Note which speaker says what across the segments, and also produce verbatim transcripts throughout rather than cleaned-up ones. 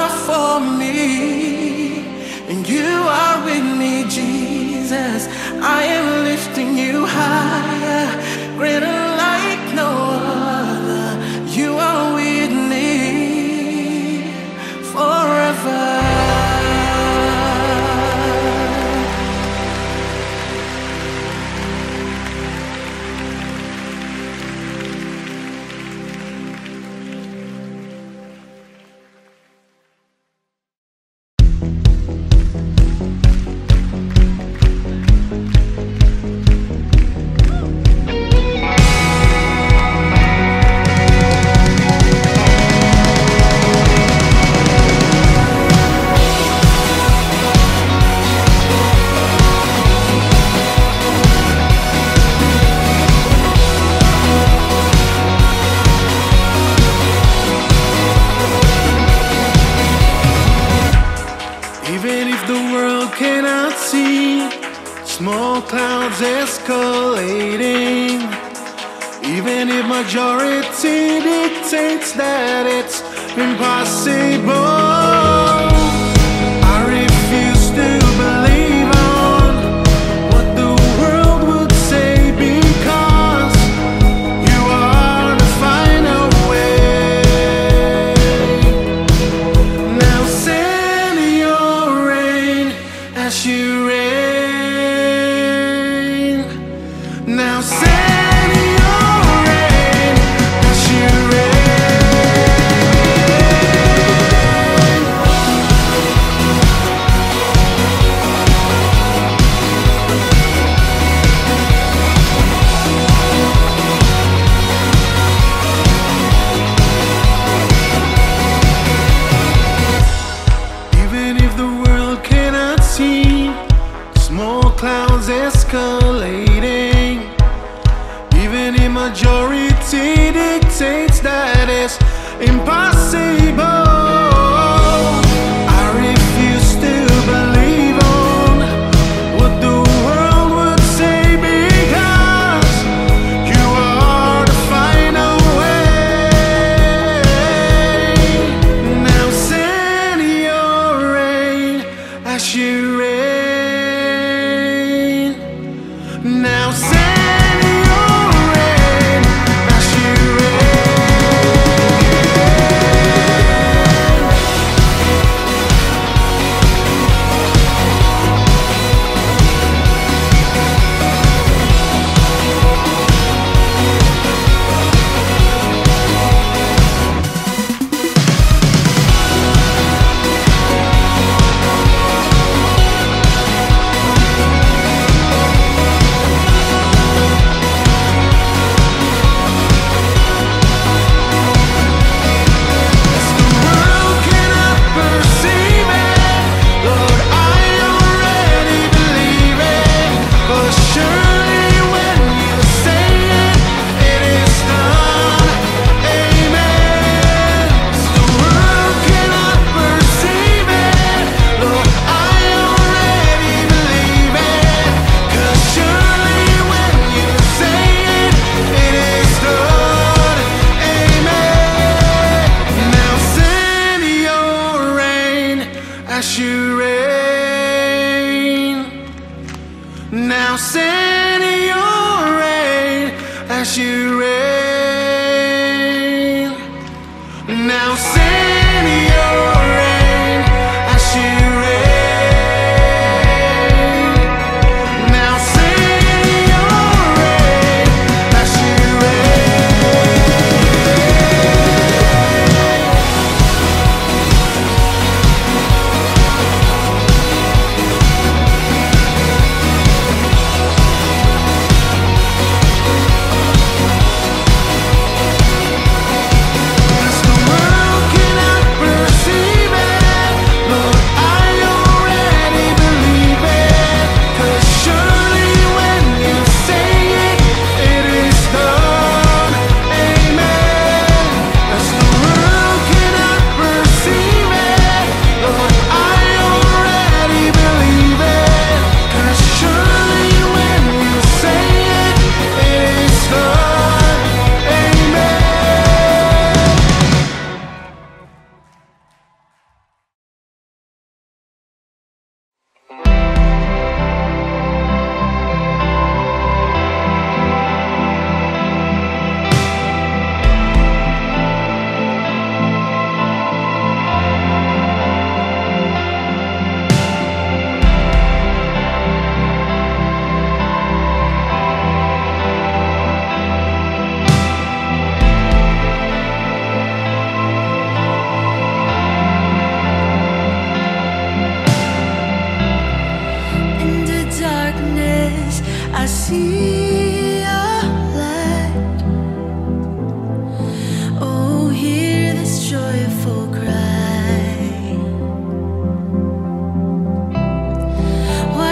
Speaker 1: are for me, and you are with me, Jesus. I am lifting you higher, greater like no other. You are with me forever.
Speaker 2: Even if the world cannot see small clouds escalating, even if majority dictates that it's impossible, I refuse to believe on what the world would say, because you are the final way. Now send your rain as you reign. Now send your rain as you reign. Even if the world cannot see small clouds escalating, even if majority dictates that it's impossible, I refuse to believe on what the world would say, because you are the final way. Now send your rain as you reign. Now send your rain as you as you reign. Now send your rain as you reign. Now send your rain as you reign. Now send your rain as you the world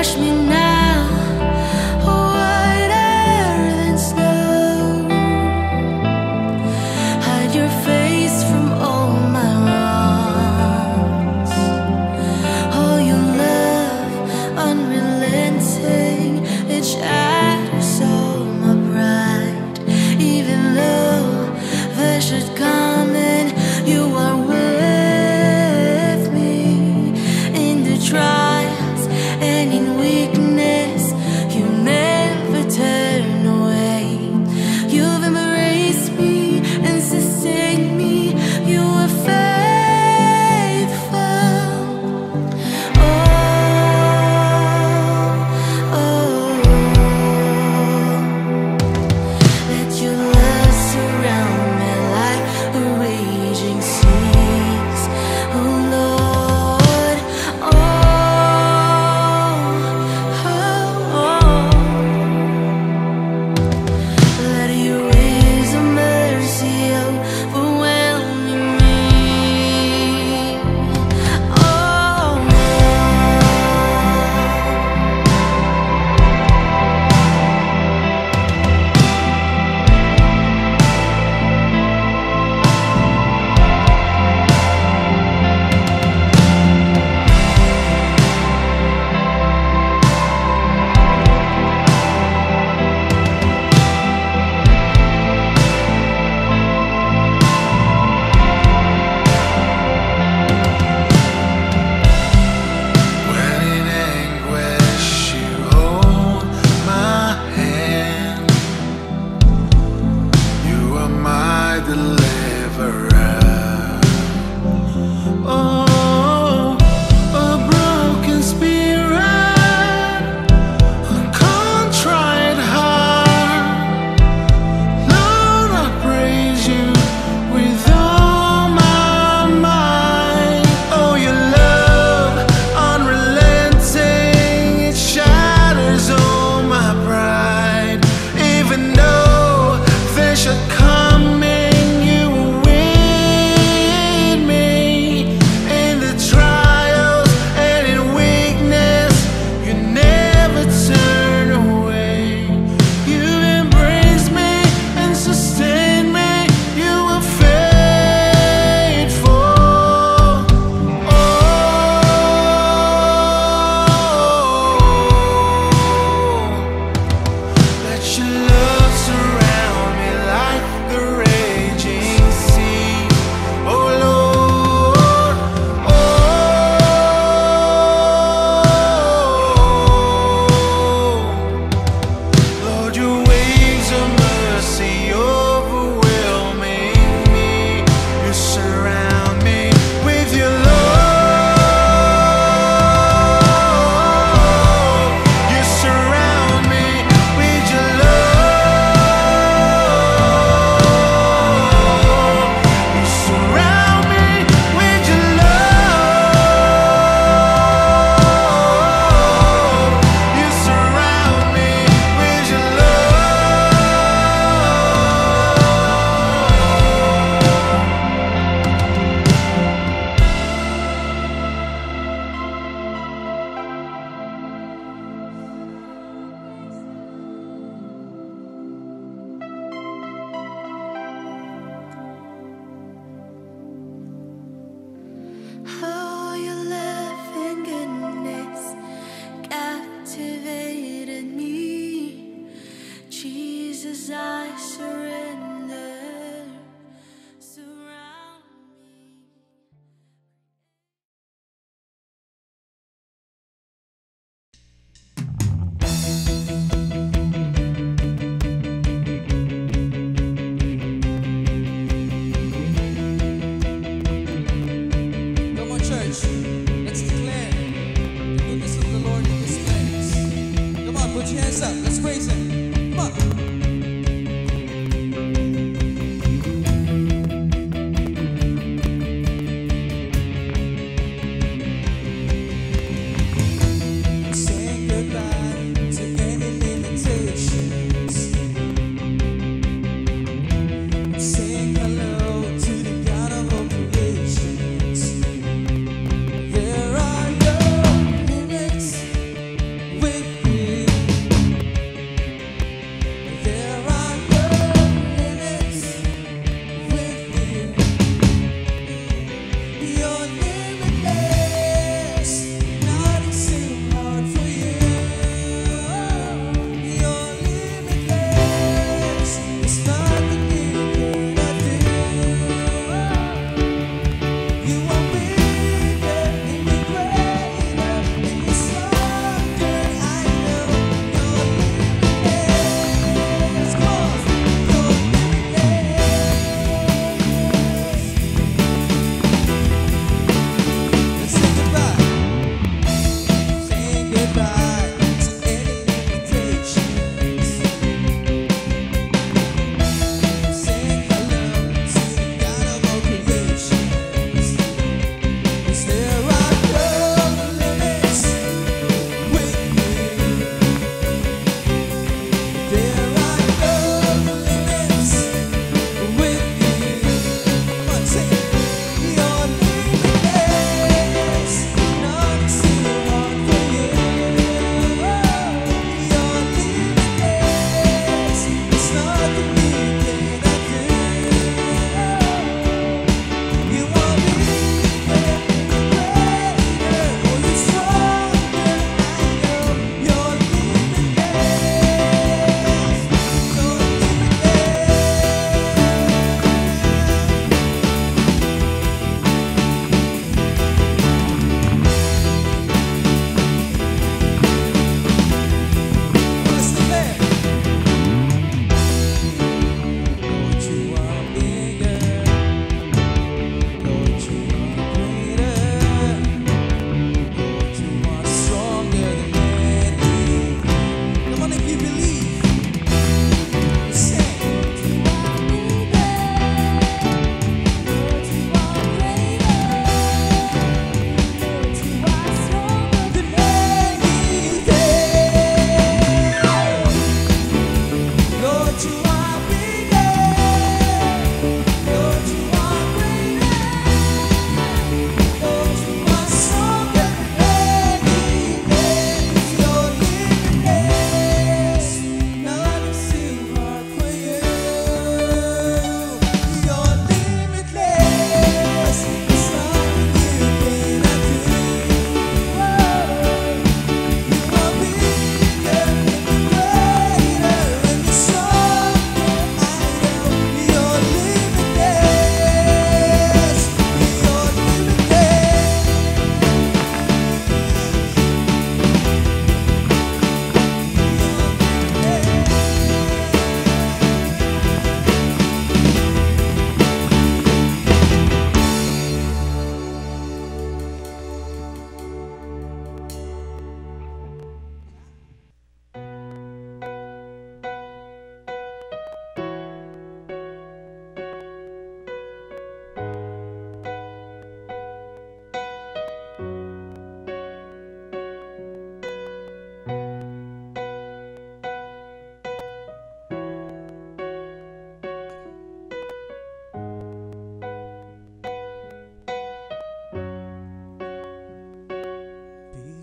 Speaker 3: with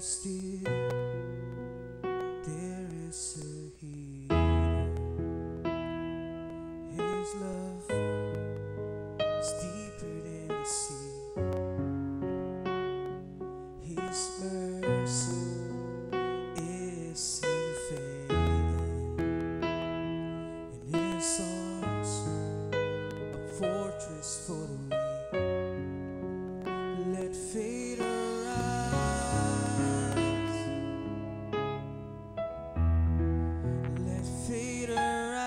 Speaker 1: still, there is a healer. His love is deeper than the sea. His mercy is unfailing, and His arms a fortress for the weak. Let fate arise, let fate arise.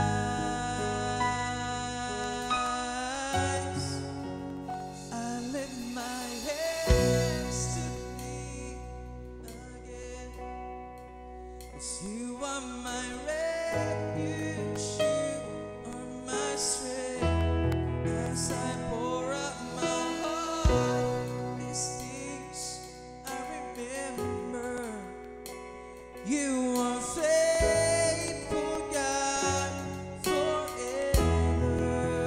Speaker 1: I lift my hands to Thee again, 'cause You are my refuge, You are my strength. As I pour out my heart, these things I remember. You are faithful, God, forever.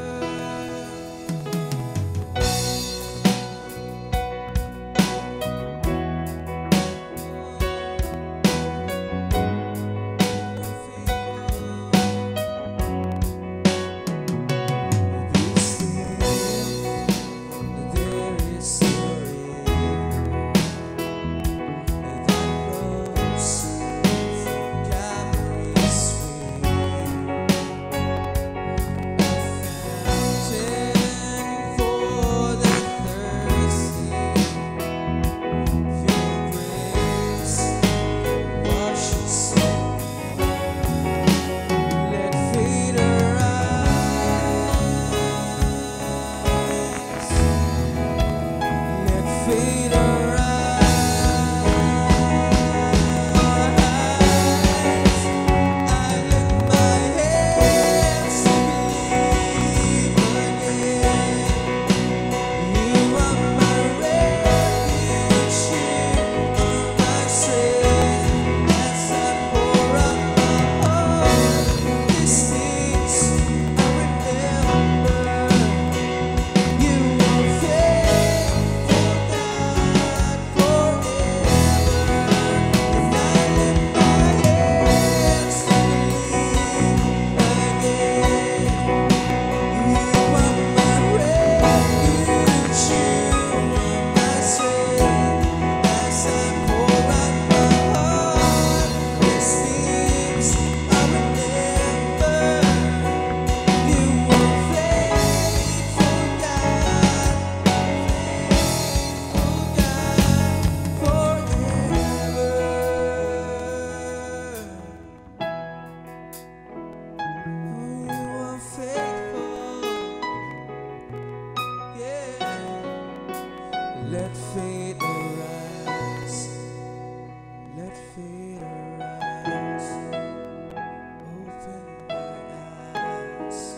Speaker 1: Let fate arise, let fate arise, open my eyes.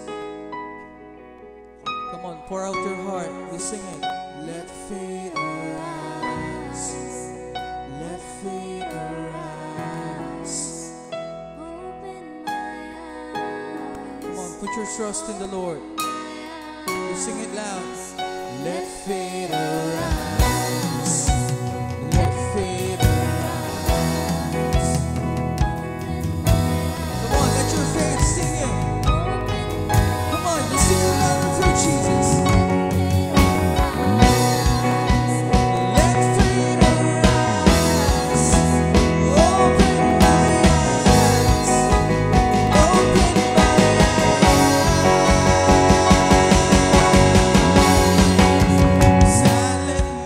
Speaker 1: Come on, pour out your heart, you sing it. Let fate arise, let fate arise, open my eyes. Come on, put your trust in the Lord. You sing it loud. Let fate arise, let fate arise. Come on, let your faith sing it. Come on, you sing it louder for Jesus. Let fate arise, open my eyes, open my eyes. I let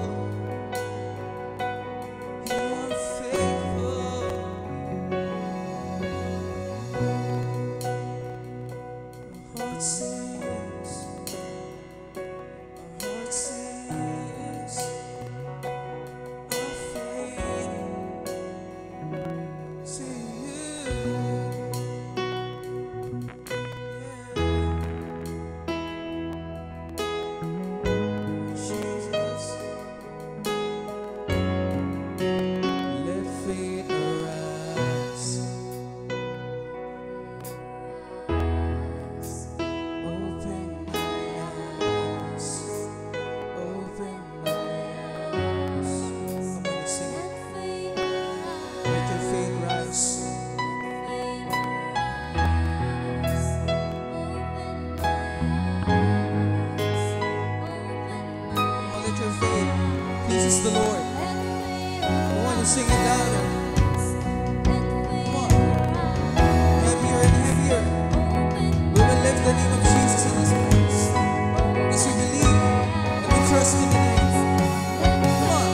Speaker 1: The Lord. I want to sing it louder. Come on. Heavier and heavier. We will lift the name of Jesus in this place. Because we believe and we trust in the name. Come on.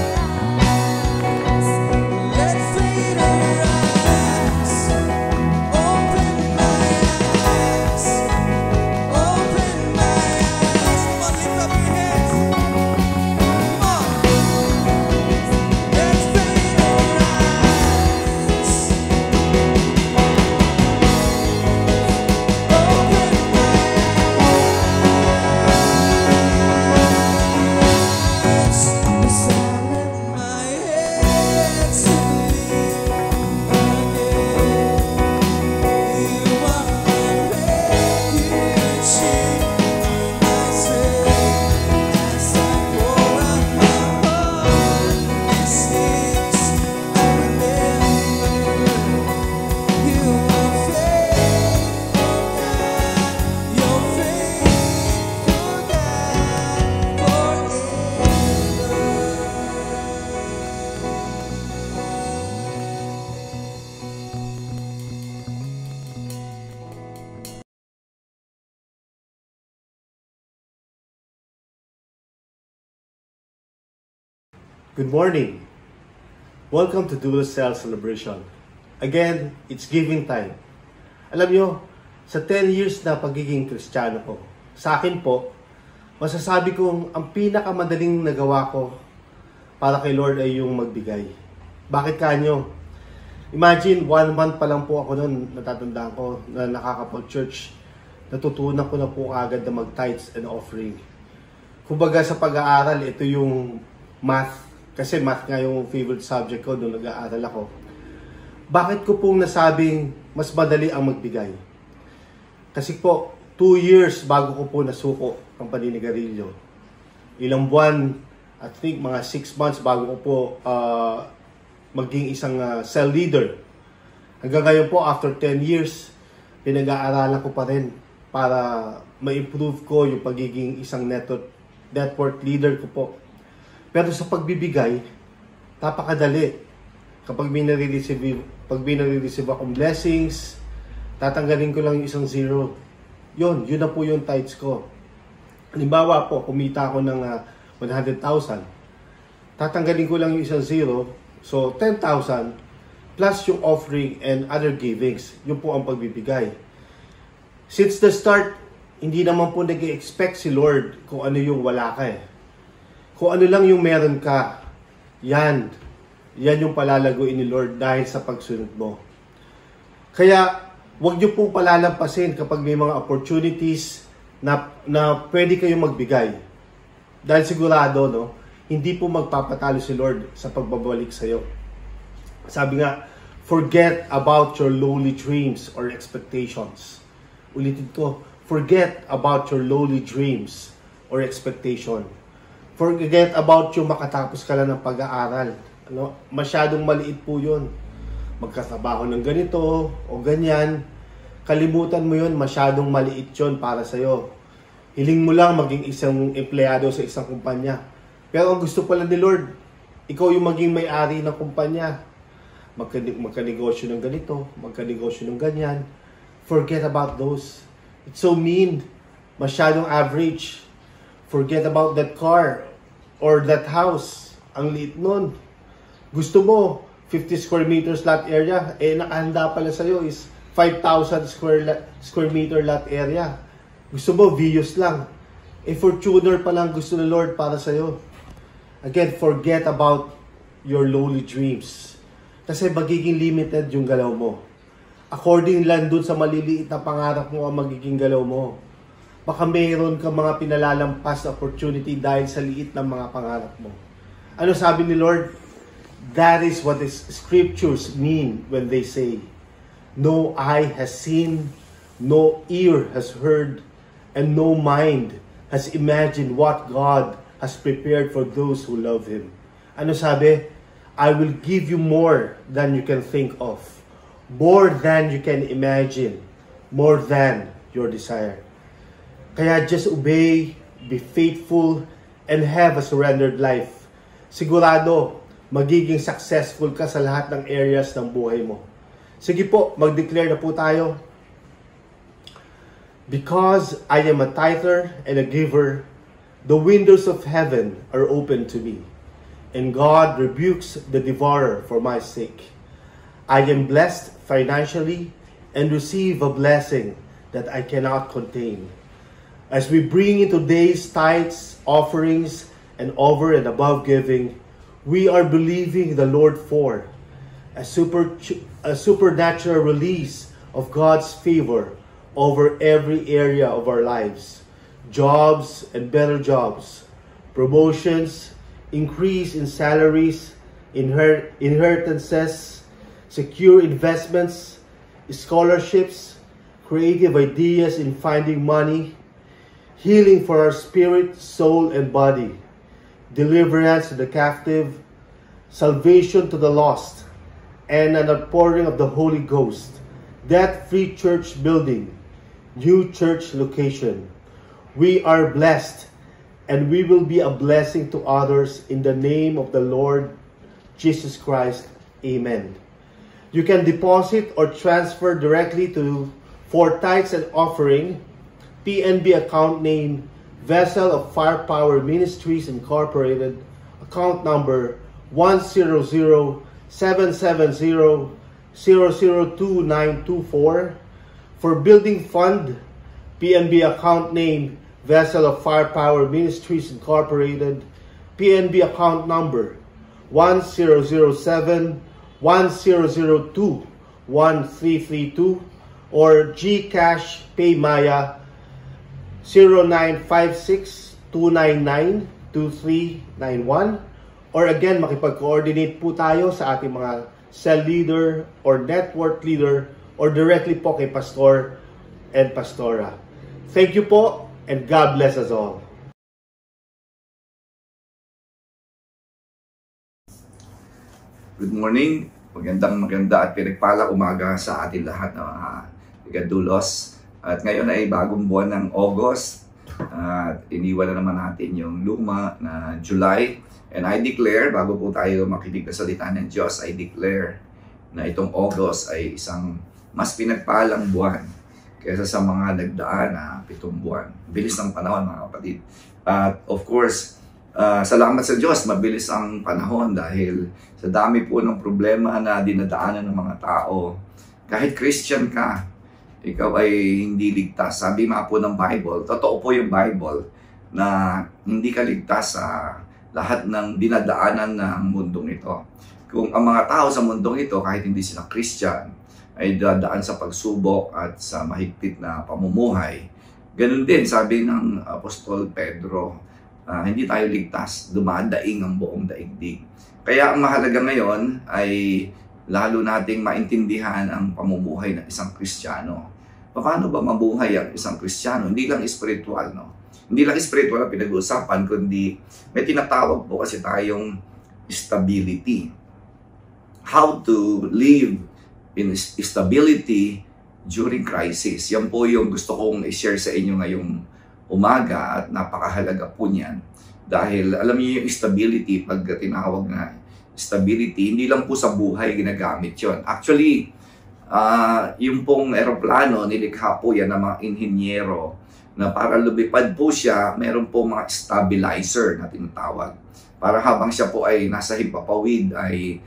Speaker 1: Let faith arise. Open my eyes. Open my eyes. Come on, lift up your hands.
Speaker 3: Good morning. Welcome to Dual Cell Celebration. Again, it's giving time. Alam nyo, sa ten years na pagiging Kristiyano ko, sa akin po, masasabi kong ang pinakamadaling nagawa ko para kay Lord ay yung magbigay. Bakit kanyo? Imagine, one month pa lang po ako noon, natatandaan ko, na nakakapag-church. Natutunan ko na po agad na mag-tithes and offering. Kumbaga sa pag-aaral, ito yung math. Kasi math nga yung favorite subject ko nung nag-aaral ako. Bakit ko pong nasabing mas madali ang magbigay? Kasi po, two years bago ko po nasuko ang paninigarilyo. Ilang buwan, I think mga six months bago ko po uh, maging isang uh, cell leader. Hanggang ngayon po, after ten years, pinag-aaralan ko pa rin para ma-improve ko yung pagiging isang network, network leader ko po. Pero sa pagbibigay, napakadali. Kapag may nare-receive, pag may nare-receive akong blessings, tatanggalin ko lang yung isang zero. Yun, yun na po yung tithes ko. Halimbawa po, kumita ako ng uh, one hundred thousand. Tatanggalin ko lang yung isang zero. So, ten thousand plus yung offering and other givings. Yun po ang pagbibigay. Since the start, hindi naman po nag-expect si Lord kung ano yung wala ka eh. Kung ano lang yung meron ka, yan. Yan yung palalaguin ni Lord dahil sa pagsunod mo. Kaya, huwag niyo pong palalampasin kapag may mga opportunities na, na pwede kayong magbigay. Dahil sigurado, no, hindi po magpapatalo si Lord sa pagbabalik sa'yo. Sabi nga, forget about your lowly dreams or expectations. Ulitin ko, forget about your lowly dreams or expectation. Forget about yung makatapos ka lang ng pag-aaral. Ano? Masyadong maliit po yun. Magkatrabaho ng ganito o ganyan. Kalimutan mo yun, masyadong maliit yun para sa'yo. Hiling mo lang maging isang empleyado sa isang kumpanya. Pero ang gusto pala ni Lord, ikaw yung maging may-ari ng kumpanya. Magka, magkanegosyo ng ganito, magkanegosyo ng ganyan. Forget about those. It's so mean. Masyadong average. Forget about that car. or that house, ang liit nun. Gusto mo, fifty square meters lot area, eh nakahanda pala sa'yo is five thousand square, square meter lot area. Gusto mo, views lang. Eh, Fortuner pa lang gusto ng Lord para sa'yo. Again, forget about your lowly dreams. Kasi magiging limited yung galaw mo. According lang dun sa maliliit na pangarap mo ang magiging galaw mo. Baka mayroon ka mga pinalalampas na opportunity dahil sa liit ng mga pangarap mo. Ano sabi ni Lord? That is what the scriptures mean when they say, no eye has seen, no ear has heard, and no mind has imagined what God has prepared for those who love Him. Ano sabi? I will give you more than you can think of, more than you can imagine, more than your desire. Kaya just obey, be faithful, and have a surrendered life. Sigurado, magiging successful ka sa lahat ng areas ng buhay mo. Sige po, mag-declare na po tayo. Because I am a tither and a giver, the windows of heaven are open to me, and God rebukes the devourer for my sake. I am blessed financially and receive a blessing that I cannot contain. As we bring in today's tithes, offerings, and over and above giving, we are believing the Lord for a, super, a supernatural release of God's favor over every area of our lives. Jobs and better jobs, promotions, increase in salaries, inher inheritances, secure investments, scholarships, creative ideas in finding money, healing for our spirit, soul, and body, deliverance to the captive, salvation to the lost, and an outpouring of the Holy Ghost, debt-free church building, new church location. We are blessed, and we will be a blessing to others in the name of the Lord Jesus Christ. Amen. You can deposit or transfer directly to for tithes and offering, P N B account name, Vessel of Firepower Ministries Incorporated, account number one zero zero seven seven zero zero zero two nine two four. For building fund, P N B account name, Vessel of Firepower Ministries Incorporated, P N B account number one zero zero seven one zero zero two one three three two, or GCash PayMaya zero nine five six two nine nine two three nine one, or again, makipag-coordinate po tayo sa ating mga cell leader or network leader or directly po kay Pastor and Pastora. Thank you po, and God bless us all.
Speaker 4: Good morning. Magandang maganda at pinagpala umaga sa ating lahat na mga tigadulos. At ngayon ay bagong buwan ng August. At iniwan na naman natin yung luma na July. And I declare, bago po tayo makinig sa salita ng Diyos, I declare na itong August ay isang mas pinagpalang buwan kaysa sa mga nagdaan na pitong buwan. Bilis ng panahon, mga kapatid. At of course, uh, salamat sa Diyos, mabilis ang panahon dahil sa dami po ng problema na dinadaanan ng mga tao. Kahit Christian ka, ikaw ay hindi ligtas. Sabi nga po ng Bible, totoo po yung Bible, na hindi ka ligtas sa lahat ng dinadaanan ng mundong ito. Kung ang mga tao sa mundong ito, kahit hindi sila Christian, ay dadaan sa pagsubok at sa mahigpit na pamumuhay. Ganun din, sabi ng Apostol Pedro, uh, hindi tayo ligtas, dumadaing ang buong daigdig. Kaya ang mahalaga ngayon ay lalo nating maintindihan ang pamumuhay ng isang Kristiyano. Paano ba mabuhay ang isang Kristiyano? Hindi lang spiritual, no? Hindi lang spiritual ang pinag-uusapan, kundi may tinatawag po kasi tayong stability. How to live in stability during crisis. Yan po yung gusto kong i-share sa inyo ngayong umaga at napakahalaga po niyan. Dahil alam niyo yung stability, pag tinawag na stability, hindi lang po sa buhay ginagamit yon. Actually, uh, yung pong eroplano, nilikha po yan ng mga inhinyero na para lumipad po siya, meron po mga stabilizer na tinatawag. Para habang siya po ay nasa himpapawid ay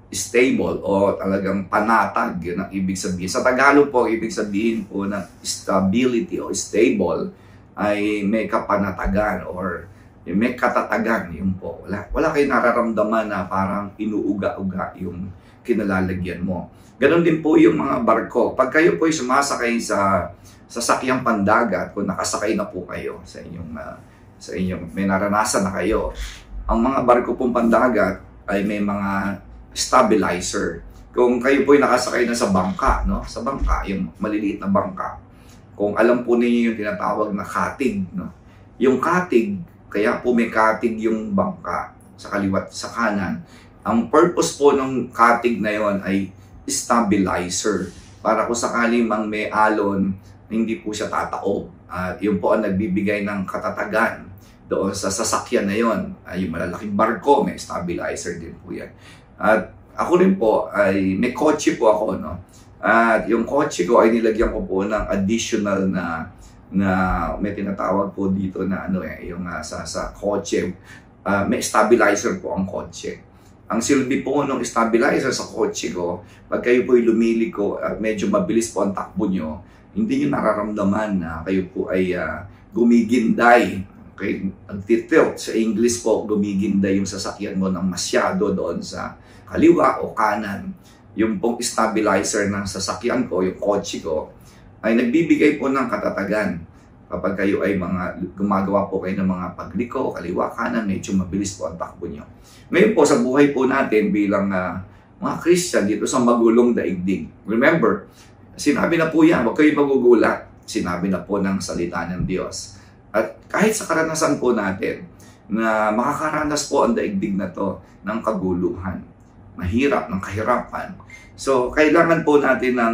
Speaker 4: stable o talagang panatag, yun ang ibig sabihin. Sa Tagalog po, ibig sabihin po ng stability o stable ay may kapanatagan or may katatagan. Yun po. Wala, wala kayo nararamdaman na parang inuuga-uga yung kinalalagyan mo. Ganon din po yung mga barko. Pag kayo po ay sumasakay sa sasakyang pandagat, kung nakasakay na po kayo sa inyong, uh, sa inyong may naranasan na kayo, ang mga barko pong pandagat ay may mga stabilizer. Kung kayo po ay nakasakay na sa bangka, no? Sa bangka, yung maliliit na bangka, kung alam po ninyo yung tinatawag na katig, no? Yung katig, kaya po may katig yung bangka sa kaliwat, sa kanan. Ang purpose po ng katig na yon ay stabilizer. Para kung sakaling mang may alon, hindi po siya tataob. At uh, yun po ang nagbibigay ng katatagan doon sa sasakyan na yon. Uh, yung malalaking barko, may stabilizer din po yan. At ako rin po ay may kotse po ako, no. At yung kotse ko ay nilagyan ko po ng additional na na may tinatawag po dito na ano eh yung uh, sa sa kotse uh, may stabilizer po ang kotse. Ang silbi po ng stabilizer sa kotse ko, pag kayo po ay lumiliko at uh, medyo mabilis po ang takbo nyo, hindi nyo nararamdaman na kayo po ay uh, gumiginday. Okay, nagtitilt sa English po, gumiginday yung sasakyan mo ng masyado doon sa kaliwa o kanan. Yung pong stabilizer ng sasakyan ko, yung kotse ko, ay nagbibigay po ng katatagan. Kapag kayo ay mga gumagawa po kayo ng mga pagliko, kaliwa, kanan, medyo mabilis po ang takbo nyo. Ngayon po, sa buhay po natin bilang uh, mga Christian dito sa magulong daigdig. Remember, sinabi na po yan, huwag kayo magugulat. Sinabi na po ng salita ng Diyos. At kahit sa karanasan po natin, na makakaranas po ang daigdig na to ng kaguluhan, mahirap, ng kahirapan. So, kailangan po natin ng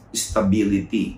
Speaker 4: stability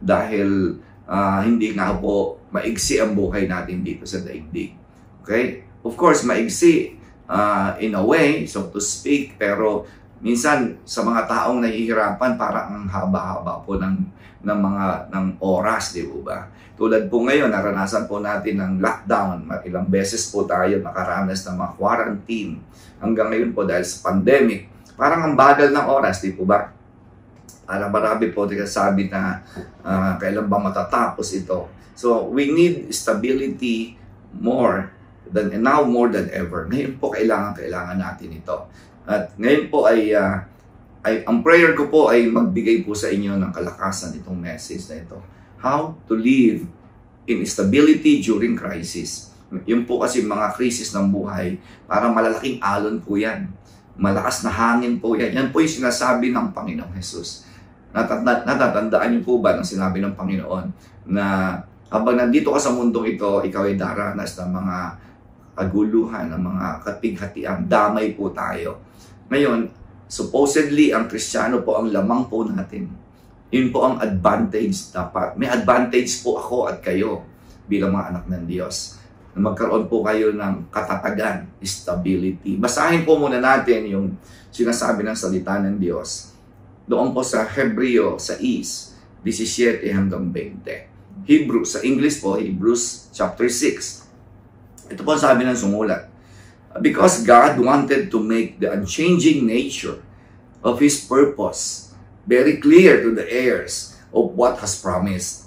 Speaker 4: dahil uh, hindi nga po maigsi ang buhay natin dito sa daigdig. Okay? Of course, maigsi uh, in a way, so to speak, pero minsan sa mga taong nahihirapan, parang ang haba-haba po ng, ng mga ng oras, di ba? Tulad po ngayon, naranasan po natin ng lockdown. Ilang beses po tayo nakaranas ng mga quarantine. Hanggang ngayon po dahil sa pandemic, parang ang bagal ng oras, di po ba? Parang marami po sabi na uh, kailan ba matatapos ito. So, we need stability more than, and now more than ever. Ngayon po, kailangan, kailangan natin ito. At ngayon po ay, uh, ay, ang prayer ko po ay magbigay po sa inyo ng kalakasan itong message na ito. How to live in stability during crisis. Yun po kasi mga krisis ng buhay, parang malalaking alon po yan. Malakas na hangin po yan. Yan po yung sinasabi ng Panginoong Jesus. Natatanda, natatandaan niyo po ba ng sinabi ng Panginoon na habang nandito ka sa mundong ito, ikaw ay daranas ng mga kaguluhan, ng mga kapighatian, damay po tayo. Ngayon, supposedly, ang Kristiyano po ang lamang po natin. Yun po ang advantage dapat. May advantage po ako at kayo bilang mga anak ng Diyos. Na magkaroon po kayo ng katatagan, stability. Basahin po muna natin yung sinasabi ng salita ng Diyos. Doon po sa Hebreo, sa Is, seventeen hanggang twenty. Hebrew, sa English po, Hebrews chapter six. Ito po sabi ng sumulat. Because God wanted to make the unchanging nature of His purpose very clear to the heirs of what has promised,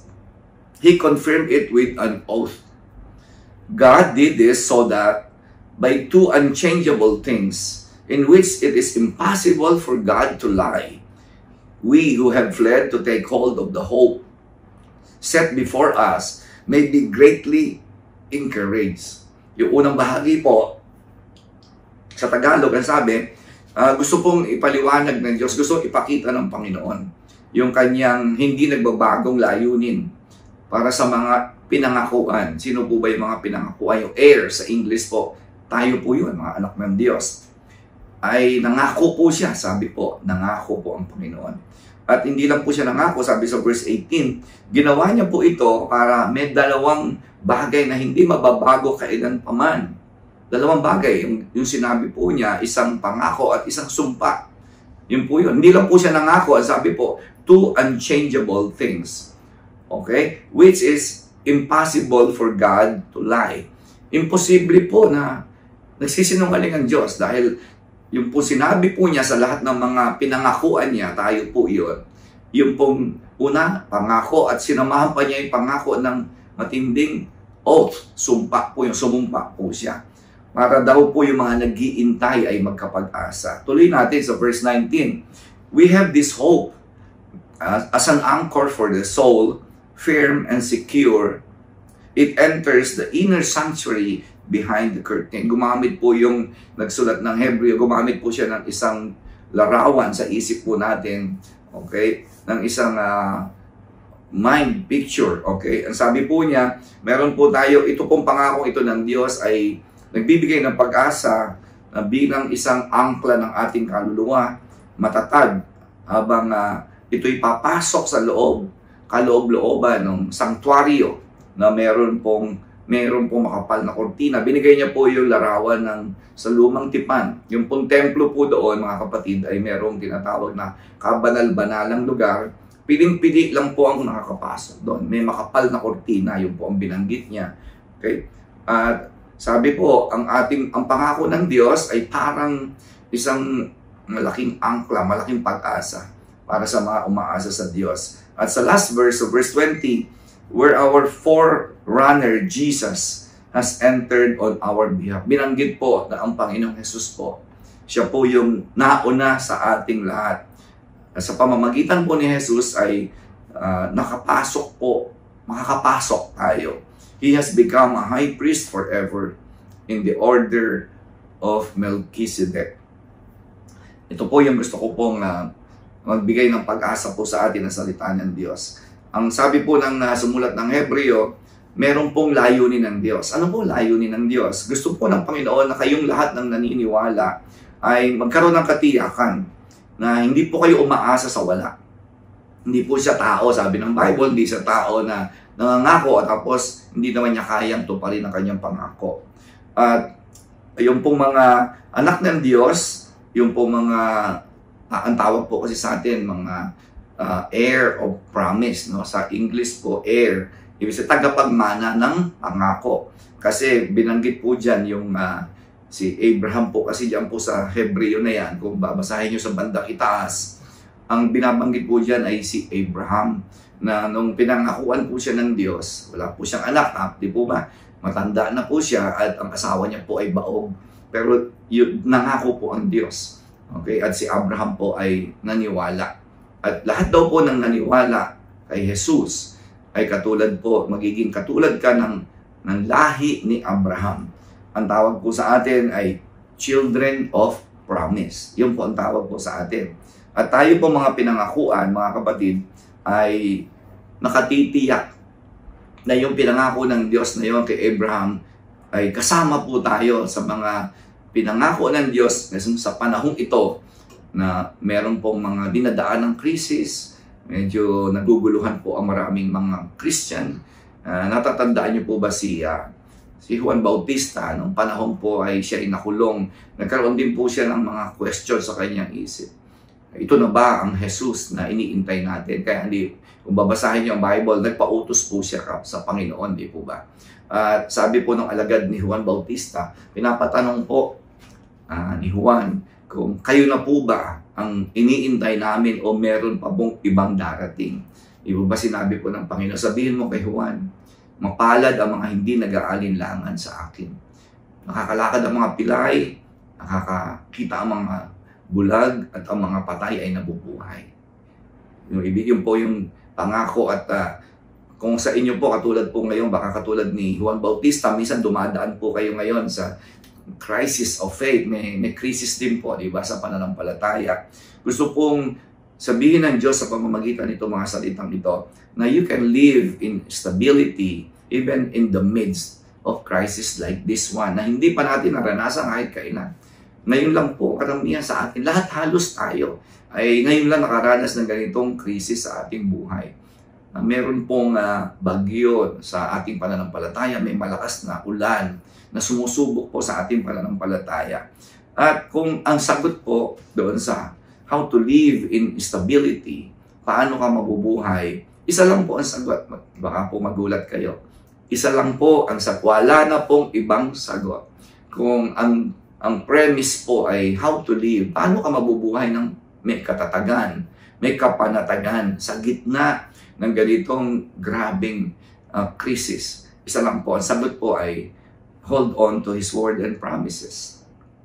Speaker 4: He confirmed it with an oath. God did this so that by two unchangeable things, in which it is impossible for God to lie, we who have fled to take hold of the hope set before us may be greatly encouraged. Yung unang bahagi po, sa Tagalog, ang sabi, uh, gusto pong ipaliwanag ng Diyos, gusto ipakita ng Panginoon yung kanyang hindi nagbabagong layunin para sa mga pinangakuan. Sino po ba yung mga pinangakuan? Yung heir sa English po, tayo po yun, mga anak ng Diyos. Ay nangako po siya, sabi po, nangako po ang Panginoon. At hindi lang po siya nangako, sabi sa verse eighteen, ginawa niya po ito para may dalawang bagay na hindi mababago kailan paman. Dalawang bagay, yung, yung sinabi po niya, isang pangako at isang sumpa. Yun po yun. Hindi lang po siya nangako, sabi po, two unchangeable things. Okay? Which is impossible for God to lie. Imposible po na nagsisinungaling ang Diyos dahil yung po sinabi po niya sa lahat ng mga pinangakuan niya, tayo po yun. Yung pong una, pangako at sinamahan pa niya yung pangako ng matinding oath, sumpa po yung sumumpa po siya. Para daw po yung mga nag-iintay ay magkapag-asa. Tuloy natin sa verse nineteen. We have this hope uh, as an anchor for the soul, firm and secure. It enters the inner sanctuary behind the curtain. Gumamit po yung nagsulat ng Hebreo, gumamit po siya ng isang larawan sa isip po natin, okay? Ng isang uh, mind picture, okay? Ang sabi po niya, meron po tayo, ito pong pangakong ito ng Diyos ay nagbibigay ng pag-asa na bilang isang angkla ng ating kaluluwa, matatag, habang uh, ito'y papasok sa loob, kaloob-looban ng sanktuaryo na meron pong meron pong makapal na kortina. Binigay niya po yung larawan ng sa lumang tipan. Yung pong templo po doon, mga kapatid, ay merong tinatawag na kabanal-banalang lugar. Piling-pili lang po ang nakakapasok doon. May makapal na kortina, yung po ang binanggit niya. Okay? At sabi po, ang ating ang pangako ng Diyos ay parang isang malaking angkla, malaking pag-asa para sa mga umaasa sa Diyos. At sa last verse, so verse twenty, where our forerunner Jesus has entered on our behalf. Binanggit po na ang Panginoong Jesus po, siya po yung nauna sa ating lahat. Sa pamamagitan po ni Jesus ay uh, nakapasok po, makakapasok tayo. He has become a high priest forever in the order of Melchizedek. Ito po yung gusto ko pong uh, magbigay ng pag-asa po sa atin na salita ng Diyos. Ang sabi po ng uh, sumulat ng Hebreo, meron pong layunin ng Diyos. Ano po layunin ng Diyos? Gusto po ng Panginoon na kayong lahat ng naniniwala ay magkaroon ng katiyakan na hindi po kayo umaasa sa wala. Hindi po siya tao, sabi ng Bible, hindi siya tao na nangangako at tapos hindi naman niya kayang tuparin ang kanyang pangako. At yung pong mga anak ng Diyos, yung pong mga, ah, ang tawag po kasi sa atin, mga uh, heir of promise, no? Sa English po, heir, ibig sabihin tagapagmana ng pangako. Kasi binanggit po dyan yung uh, si Abraham po, kasi dyan po sa Hebreo na yan, kung babasahin nyo sa bandang itaas, ang binabanggit po dyan ay si Abraham, na nung pinangakuan po siya ng Diyos, wala po siyang anak, ha? Di po ba? Matanda na po siya at ang asawa niya po ay baog. Pero yun, nangako po ang Diyos. Okay? At si Abraham po ay naniwala. At lahat daw po ng naniwala kay Jesus ay katulad po, magiging katulad ka ng, ng lahi ni Abraham. Ang tawag po sa atin ay children of promise. Yun po ang tawag po sa atin. At tayo po mga pinangakuan, mga kapatid, ay nakatitiyak na yung pinangako ng Diyos na yun kay Abraham ay kasama po tayo sa mga pinangako ng Diyos sa panahong ito na meron pong mga dinadaan ng krisis, medyo naguguluhan po ang maraming mga Christian. Uh, natatandaan niyo po ba si, uh, si Juan Bautista, nung panahon po ay siya ay nakulong, nagkaroon din po siya ng mga question sa kanyang isip. Ito na ba ang Jesus na iniintay natin? Kaya hindi, kung babasahin niyo ang Bible, nagpautos po siya sa Panginoon, di po ba? At uh, sabi po ng alagad ni Juan Bautista, pinapatanong po uh, ni Juan, kung kayo na po ba ang iniintay namin o meron pa bang ibang darating? Di ba sinabi po ng Panginoon, sabihin mo kay Juan, mapalad ang mga hindi nag-aalinlangan sa akin. Nakakalakad ang mga pilay, nakakakita ang mga bulag at ang mga patay ay nabubuhay. Yung ibig yun po yung pangako at uh, kung sa inyo po katulad po ngayon, baka katulad ni Juan Bautista, minsan dumadaan po kayo ngayon sa crisis of faith, may, may crisis din po, di ba, sa pananampalataya. Gusto pong sabihin ng Diyos sa pamamagitan nito mga salitang ito, na you can live in stability even in the midst of crisis like this one, na hindi pa natin naranasan kahit kailan. Ngayon lang po, karamihan sa atin, lahat halos tayo, ay ngayon lang nakaranas ng ganitong krisis sa ating buhay. Uh, meron pong uh, bagyo sa ating pananampalataya, may malakas na ulan na sumusubok po sa ating pananampalataya. At kung ang sagot po doon sa how to live in stability, paano ka mabubuhay, isa lang po ang sagot. Baka po magulat kayo. Isa lang po ang sagot. Wala na pong ibang sagot. Kung ang, ang premise po ay how to live, paano ka mabubuhay ng may katatagan, may kapanatagan sa gitna ng ganitong grabing uh, krisis. Isa lang po, ang sagot po ay hold on to His word and promises.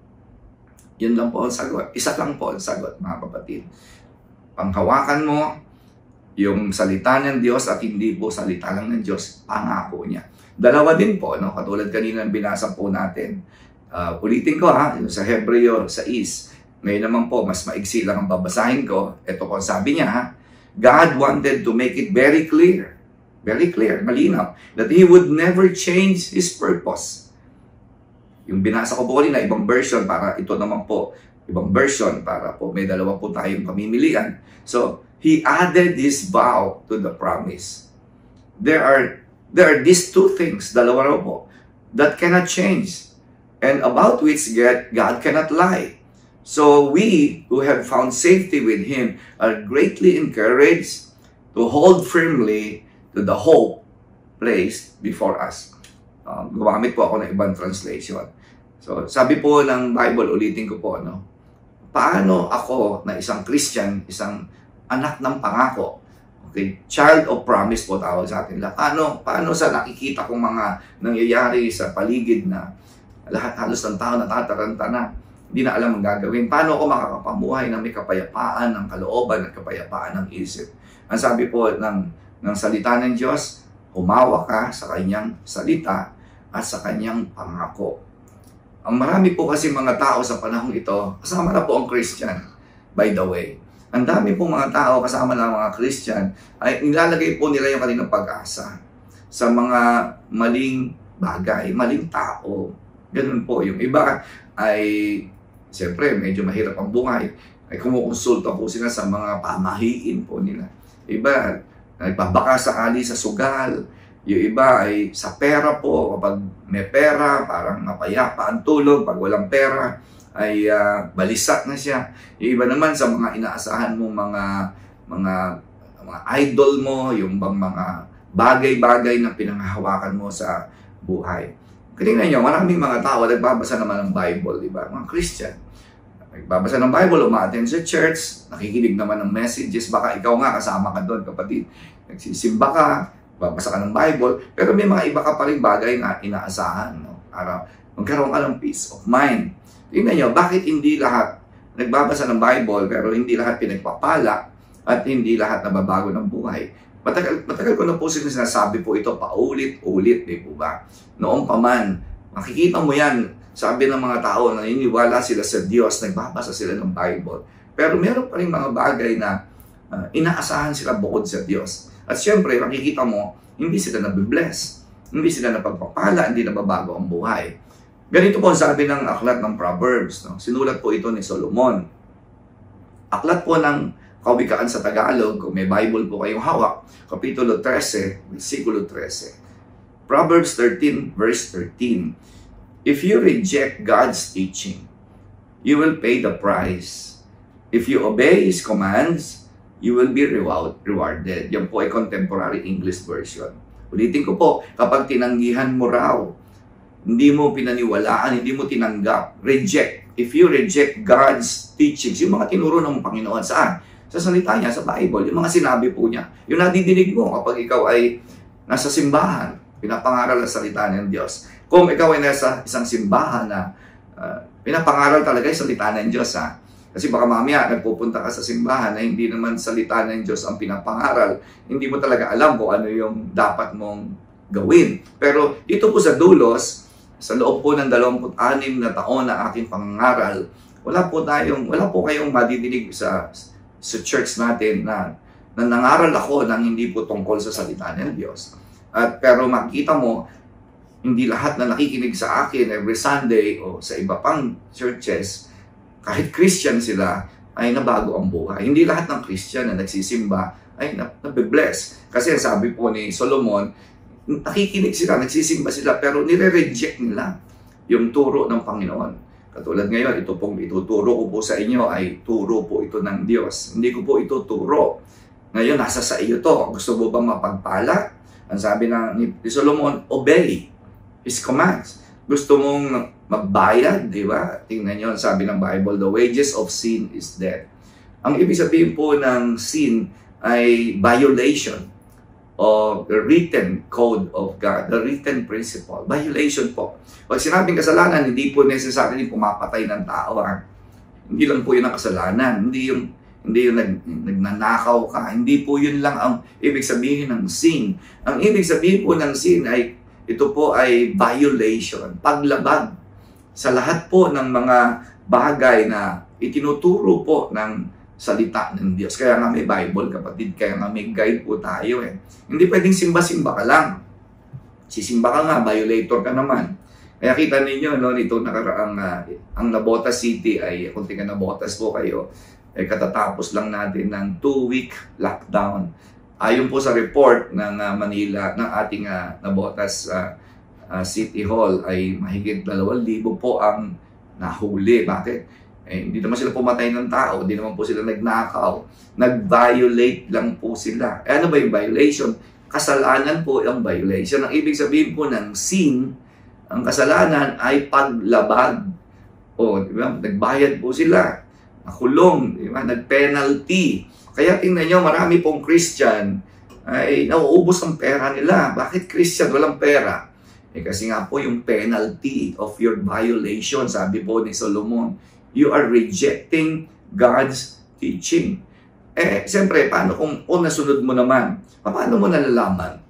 Speaker 4: Yun lang po ang sagot. Isa lang po ang sagot, mga kapatid. Panghawakan mo yung salita ng Diyos at hindi po salita lang ng Diyos, pangako niya. Dalawa din po, no? Katulad kanina binasa po natin. Uh, ulitin ko ha, yung sa Hebreo six. Ngayon naman po, mas maigsi lang ang babasahin ko. Ito po sabi niya ha, God wanted to make it very clear, very clear, malinaw, that He would never change His purpose. Yung binasa ko po kanina, ibang version para ito naman po, ibang version para po may dalawa po tayong pamimilian. So, He added His vow to the promise. There are, there are these two things, dalawa raw po, that cannot change, and about which God cannot lie. So we who have found safety with Him are greatly encouraged to hold firmly to the hope placed before us. Uh, gumamit po ako ng ibang translation. So sabi po ng Bible, ulitin ko po, no? Paano ako na isang Christian, isang anak ng pangako, okay, child of promise po tawag sa atin. Paano, paano sa nakikita kong mga nangyayari sa paligid na lahat halos ng tao natataranta na, hindi na alam ang gagawin. Paano ako makakapamuhay na may kapayapaan ng kalooban at kapayapaan ng isip? Ang sabi po ng, ng salita ng Diyos, humawa ka sa kanyang salita at sa kanyang pangako. Ang marami po kasi mga tao sa panahong ito, kasama na po ang Christian, by the way. Ang dami po mga tao, kasama na mga Christian, ay nilalagay po nila yung kanilang pag-asa sa mga maling bagay, maling tao. Ganun po. Yung iba ay, siyempre, medyo mahirap ang buhay. Ay kumukonsulta po sila sa mga pamahiin po nila. Iba, nagpabaka sakali sa sugal. Yung iba ay sa pera po. Kapag may pera, parang mapayapa ang tulog. Pag walang pera, ay uh, balisak na siya. Yung iba naman sa mga inaasahan mong mga, mga, mga idol mo, yung bang mga bagay-bagay na pinanghahawakan mo sa buhay. Tingnan nyo, maraming mga tao nagbabasa naman ng Bible, di ba? Mga Christian. Nagbabasa ng Bible, umaattend sa church, nakikinig naman ng messages, baka ikaw nga kasama ka doon, kapatid. Nagsisimba ka, babasa ka ng Bible, pero may mga iba ka pa rin bagay na inaasahan. No? Para magkaroon ka ng peace of mind. Tingnan nyo, bakit hindi lahat nagbabasa ng Bible, pero hindi lahat pinagpapala, at hindi lahat nababago ng buhay? Matagal, matagal ko na po sinasabi po ito paulit-ulit, di po ba? Noong pa man, makikita mo yan, sabi ng mga tao na iniwala sila sa Diyos, nagbabasa sila ng Bible. Pero meron pa rin mga bagay na uh, inaasahan sila bukod sa Diyos. At syempre, makikita mo, hindi sila nabibless, hindi sila napagpapala, hindi nababago ang buhay. Ganito po sabi ng aklat ng Proverbs. No? Sinulat po ito ni Solomon. Aklat po ng Kawikaan sa Tagalog, kung may Bible po kayong hawak, Kapitulo thirteen, versikulo thirteen. Proverbs thirteen, verse thirteen. If you reject God's teaching, you will pay the price. If you obey His commands, you will be reward, rewarded. Yan po ay contemporary English version. Ulitin ko po, kapag tinanggihan mo raw, hindi mo pinaniwalaan, hindi mo tinanggap, reject. If you reject God's teachings, yung mga tinuro ng Panginoon, saan? Sa salita niya, sa Bible, yung mga sinabi po niya, yung nadidinig mo kapag ikaw ay nasa simbahan, pinapangaral ang salita ng Diyos. Kung ikaw ay nasa isang simbahan na uh, pinapangaral talaga yung salita ng Diyos, ha? Kasi baka mamaya nagpupunta ka sa simbahan na hindi naman salita ng Diyos ang pinapangaral, hindi mo talaga alam kung ano yung dapat mong gawin. Pero dito po sa dulos, sa loob po ng dalawampu't anim na taon na aking pangangaral, wala po tayong, wala po kayong madidinig sa sa church natin na, na nangaral ako ng hindi po tungkol sa salita ng Diyos. At pero makita mo, hindi lahat na nakikinig sa akin every Sunday o sa iba pang churches, kahit Christian sila, ay nabago ang buhay. Hindi lahat ng Christian na nagsisimba ay nabibless. Kasi sabi po ni Solomon, nakikinig sila, nagsisimba sila, pero nire-reject nila yung turo ng Panginoon. Katulad ngayon, ito pong ituturo ko po sa inyo ay turo po ito ng Diyos. Hindi ko po ito turo. Ngayon, nasa sa iyo to. Gusto mo bang mapagpala? Ang sabi ng ni Solomon, obey His commands. Gusto mong magbayad, di ba? Tingnan nyo, sabi ng Bible, the wages of sin is death. Ang ibig sabihin po ng sin ay violation of the written code of God, the written principle. Violation po. Pag sinabing kasalanan, hindi po necessarily pumapatay ng tao. Ha? Hindi lang po yun ang kasalanan. Hindi yung, hindi yung nag, nagnanakaw ka. Hindi po yun lang ang ibig sabihin ng sin. Ang ibig sabihin po ng sin ay, ito po ay violation, paglabag sa lahat po ng mga bagay na itinuturo po ng salita ng Diyos. Kaya nga may Bible, kapatid. Kaya nga may guide po tayo eh. Hindi pwedeng simba-simba ka lang. Sisimba ka nga, violator ka naman. Kaya kita ninyo, no, nito nakaraang, uh, ang Navotas City ay, kung tingnan Navotas po kayo, ay katatapos lang natin ng two-week lockdown. Ayon po sa report ng uh, Manila, ng ating uh, Navotas uh, uh, City Hall, ay mahigit dalawang libo po ang nahuli. Bakit? Eh, hindi naman sila pumatay ng tao, hindi naman po sila nagnakaw. Nag-violate lang po sila. Eh, ano ba yung violation? Kasalanan po ang violation. Ang ibig sabihin po ng sin, ang kasalanan ay paglabag. O, di ba? Nagbayad po sila. Nakulong, di ba? Nag-penalty. Kaya tingnan nyo, marami pong Christian ay nauubos ang pera nila. Bakit Christian walang pera? Eh, kasi nga po yung penalty of your violation, sabi po ni Solomon, you are rejecting God's teaching. Eh, siyempre, paano kung, kung nasunod mo naman? Paano mo nalalaman?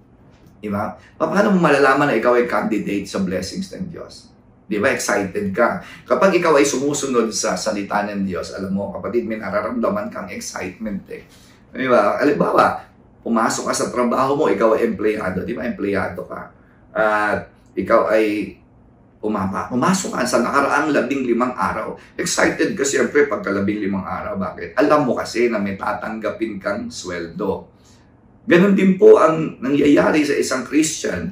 Speaker 4: Diba? Paano mo malalaman na ikaw ay candidate sa blessings ng Diyos? Diba? Excited ka. Kapag ikaw ay sumusunod sa salita ng Diyos, alam mo, kapatid, may nararamdaman kang excitement eh. Diba? Halimbawa, pumasok ka sa trabaho mo, ikaw ay empleyado. Diba? Empleyado ka. At ikaw ay Umapa, pumasok ka sa nakaraang labing limang araw. Excited ka siyempre pagka labing limang araw. Bakit? Alam mo kasi na may tatanggapin kang sweldo. Ganon din po ang nangyayari sa isang Christian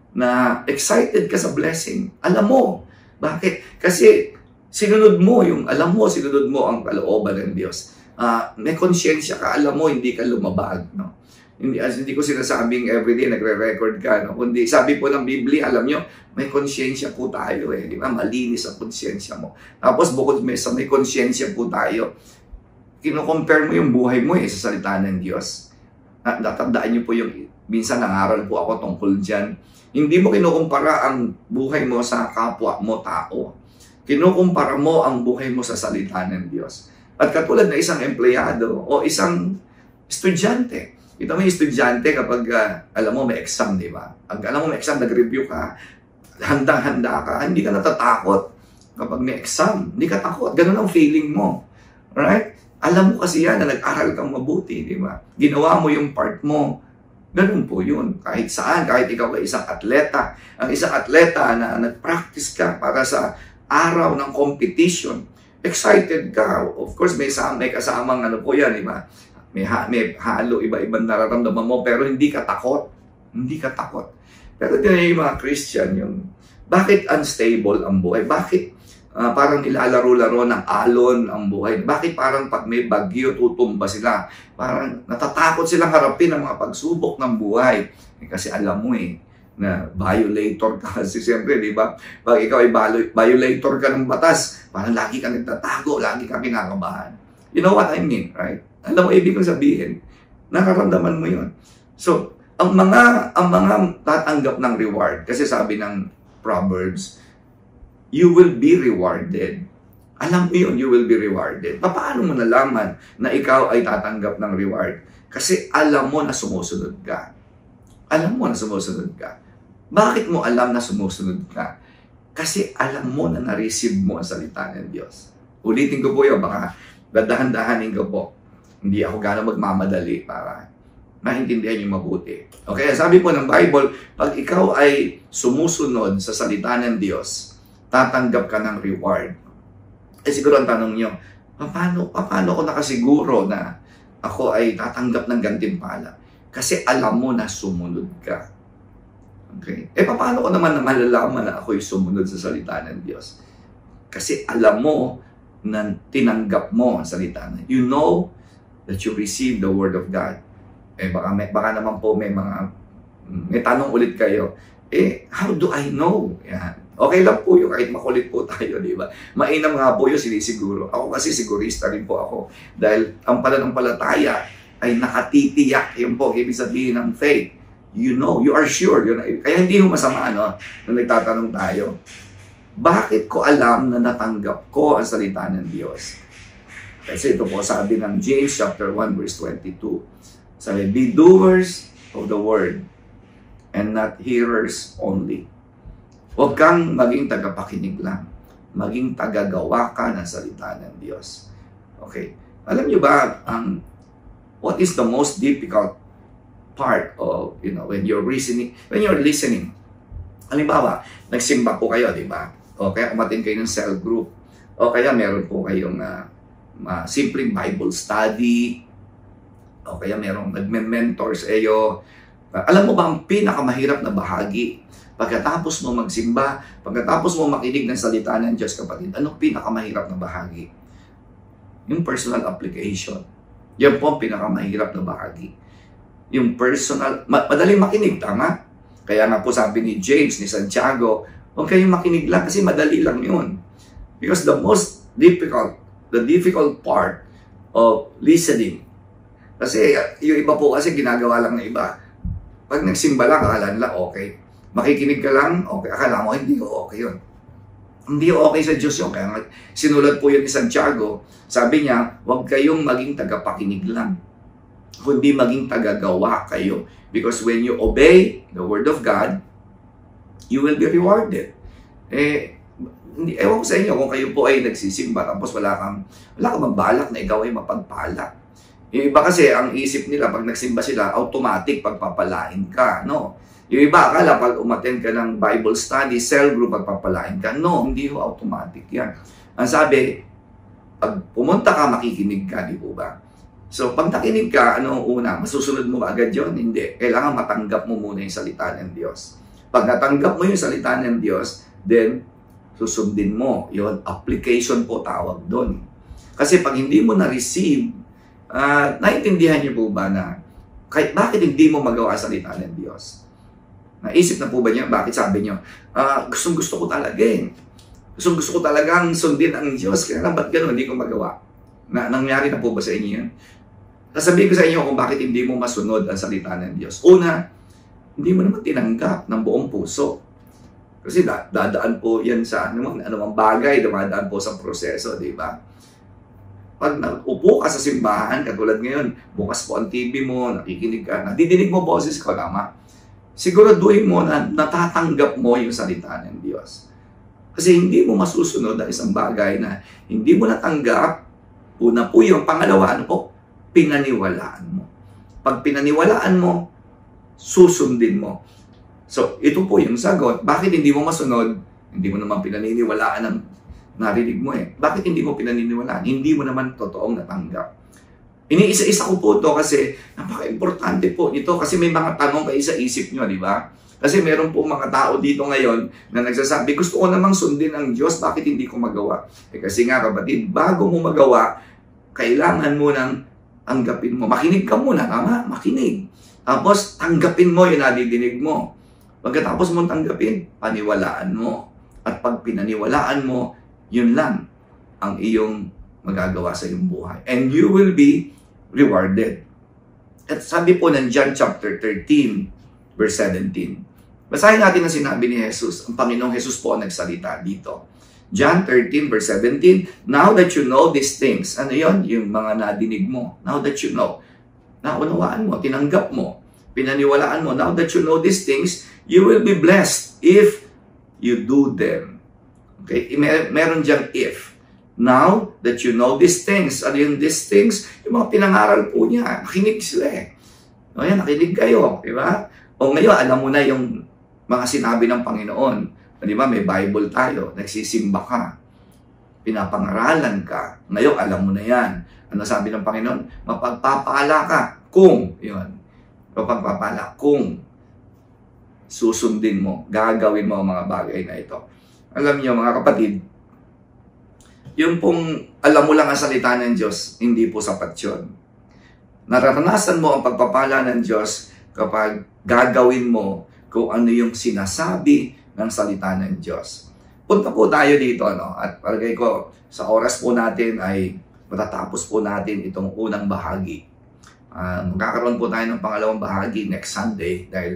Speaker 4: na excited ka sa blessing. Alam mo. Bakit? Kasi sinunod mo yung, alam mo, sinunod mo ang kalooban ng Diyos. Uh, may konsyensya ka, alam mo, hindi ka lumabag. No? Hindi, as, hindi ko sinasabing everyday nagre-record ka. No? Kundi sabi po ng Biblia, alam nyo, may konsyensya po tayo eh. Di ba? Malinis ang konsyensya mo. Tapos bukod may, sa may konsyensya po tayo, kino-compare mo yung buhay mo eh sa salita ng Diyos. Natandaan nyo po yung, minsan nangaral po ako tungkol dyan. Hindi mo kinukumpara ang buhay mo sa kapwa mo tao. Kinukumpara mo ang buhay mo sa salita ng Diyos. At katulad na isang empleyado o isang estudyante, ito may estudyante kapag, uh, alam mo, may exam, di ba? Pag alam mo may exam, nag-review ka, handang-handa ka, hindi ka natatakot kapag may exam. Hindi ka takot. Ganun ang feeling mo. Right? Alam mo kasi yan na nag-aral kang mabuti, di ba? Ginawa mo yung part mo. Ganun po yun. Kahit saan, kahit ikaw ay isang atleta. Ang isang atleta na nag-practice ka para sa araw ng competition, excited ka. Of course, may, may kasamang ano po yan, di ba? May, ha, may halo, iba-ibang nararamdaman mo, pero hindi ka takot. Hindi ka takot. Pero din yung mga Christian, yung, bakit unstable ang buhay? Bakit uh, parang nilalaro-laro ng alon ang buhay? Bakit parang pag may bagyo, tutumba sila? Parang natatakot silang harapin ang mga pagsubok ng buhay. Eh, kasi alam mo eh, na violator ka. Kasi siyempre, di ba? Pag ikaw ay violator ka ng batas, parang lagi ka nagtatago, lagi ka kinakabahan. You know what I mean, right? Alam mo, ibig kong sabihin, nakaramdaman mo yun. So, ang mga, ang mga tatanggap ng reward, kasi sabi ng Proverbs, you will be rewarded. Alam mo yun, you will be rewarded. Paano mo nalaman na ikaw ay tatanggap ng reward? Kasi alam mo na sumusunod ka. Alam mo na sumusunod ka. Bakit mo alam na sumusunod ka? Kasi alam mo na na-receive mo ang salita ng Diyos. Ulitin ko po yun, baka dadahan-dahanin ko po. Hindi ako gano'ng magmamadali para maintindihan yung mabuti. Okay, sabi po ng Bible, pag ikaw ay sumusunod sa salita ng Diyos, tatanggap ka ng reward. Eh siguro ang tanong nyo, paano, paano ko nakasiguro na ako ay tatanggap ng gantimpala? Kasi alam mo na sumunod ka. Okay? Eh paano ko naman na malalaman na ako ay sumunod sa salita ng Diyos? Kasi alam mo na tinanggap mo ang salita ng Diyos. You know that you receive the Word of God. Eh baka, may, baka naman po may mga May tanong ulit kayo, eh, how do I know? Yan. Okay lang po yun, kahit makulit po tayo, di ba? Mainam nga po yun, sinisiguro. Ako kasi sigurista rin po ako. Dahil ang pananampalataya ay nakatitiyak. Yun po, ibig sabihin ng faith. You know, you are sure. Yun. Kaya hindi mo masama, ano, nung nagtatanong tayo, bakit ko alam na natanggap ko ang salita ng Diyos? Kasi ito po sabi ng James chapter one verse twenty-two. Sabi, be doers of the word and not hearers only. Huwag kang maging tagapakinig lang. Maging tagagawa ka ng salita ng Diyos. Okay. Alam niyo ba, um, what is the most difficult part of, you know, when you're listening, when you're listening? Halimbawa, nagsimba po kayo, di ba? O kaya umatin kayo ng cell group. O kaya meron po kayong uh, uh, simpleng Bible study. O kaya merong nagme-mentor sa iyo. Uh, alam mo ba ang pinakamahirap na bahagi? Pagkatapos mo magsimba, pagkatapos mo makinig ng salita ng Diyos, kapatid, anong pinakamahirap na bahagi? Yung personal application. Yan po ang pinakamahirap na bahagi. Yung personal, madaling makinig, tama? Kaya nga po sabi ni James, ni Santiago, huwag kayong makinig lang kasi madali lang yun. Because the most difficult, the difficult part of listening, kasi yung iba po kasi ginagawa lang ng iba. Pag nagsimba lang, akala nila okay. Makikinig ka lang, okay. Akala mo, hindi ko okay yun. Hindi okay sa Diyos yun. Kaya nga, sinulat po yun ni Santiago. Sabi niya, huwag kayong maging tagapakinig lang, kundi maging tagagawa kayo. Because when you obey the Word of God, you will be rewarded. Eh, hindi, ewan ko sa inyo kung kayo po ay nagsisimba tapos wala kang, wala kang magbalak na ikaw ay mapagpala. Yung iba kasi, ang isip nila, pag nagsimba sila, automatic pagpapalain ka, no? Yung iba, akala, pag umattend ka ng Bible study, cell group, pagpapalain ka. No, hindi ho automatic yan. Ang sabi, pag pumunta ka, makikinig ka, di po ba? So, pag nakinig ka, ano una? Masusunod mo ba agad yun? Hindi. Kailangan matanggap mo muna yung salita ng Diyos. Pag natanggap mo yung salita ng Diyos, then, susundin mo. Yun, application po tawag doon. Kasi pag hindi mo na-receive, Uh, naintindihan niyo po ba na kahit bakit hindi mo magawa sa salita ng Diyos? Naisip na po ba niyo? Bakit sabi niyo? Uh, gustong gusto ko talaga eh. Gustong gusto ko talagang sundin ang Diyos. Kaya lang ba't gano'n? Hindi ko magawa. Na, nangyari na po ba sa inyo yan? Sasabihin ko sa inyo kung bakit hindi mo masunod ang salita ng Diyos. Una, hindi mo naman tinanggap ng buong puso. Kasi da, dadaan po yan sa anumang, anumang bagay, dumadaan po sa proseso, di ba? Pag naupo ka sa simbahan, katulad ngayon, bukas po ang T V mo, nakikinig ka, nadidinig mo boses ko, tama? Siguraduhin mo na natatanggap mo yung salita ng Diyos. Kasi hindi mo masusunod ang isang bagay na hindi mo natanggap. Una po yung pangalawa, ano po? Pinaniwalaan mo. Pag pinaniwalaan mo, susundin mo. So, ito po yung sagot. Bakit hindi mo masunod? Hindi mo naman pinaniniwalaan ng narinig mo eh. Bakit hindi mo pinaniniwalaan? Hindi mo naman totoong natanggap. Iniisa-isa ko po ito kasi napaka-importante po nito kasi may mga tanong kayo sa isip nyo, di ba? Kasi meron po mga tao dito ngayon na nagsasabi, gusto ko namang sundin ang Diyos, bakit hindi ko magawa? Eh kasi nga kapatid, bago mo magawa, kailangan mo nang tanggapin mo. Makinig ka muna, tama? Makinig. Tapos tanggapin mo yung nadidinig mo. Pagkatapos mo tanggapin, paniwalaan mo. At pag pinaniwalaan mo, yun lang ang iyong magagawa sa iyong buhay. And you will be rewarded. At sabi po ng John chapter thirteen, verse seventeen. Basahin natin ang sinabi ni Jesus. Ang Panginoong Jesus po ang nagsalita dito. John thirteen, verse seventeen. Now that you know these things. Ano yun? Yung mga nadinig mo. Now that you know. Naunawaan mo, tinanggap mo, pinaniwalaan mo. Now that you know these things, you will be blessed if you do them. Okay, Mer meron diyang if. Now that you know these things, ano yung these things? Yung mga pinangaral po niya, nakinig sila eh. O yan, nakinig kayo, di ba? O ngayon, alam mo na yung mga sinabi ng Panginoon. Di ba, may Bible tayo, nagsisimba ka, pinapangaralan ka. Ngayon, alam mo na yan. Ano sabi ng Panginoon? Mapagpapala ka kung, yun, mapagpapala kung susundin mo, gagawin mo ang mga bagay na ito. Alam niyo mga kapatid, yung pong alam mo lang ang salita ng Diyos, hindi po sapat yun. Nararanasan mo ang pagpapala ng Diyos kapag gagawin mo kung ano yung sinasabi ng salita ng Diyos. Punta po tayo dito, no? At palagay ko, sa oras po natin ay matatapos po natin itong unang bahagi. Uh, magkakaroon po tayo ng pangalawang bahagi next Sunday dahil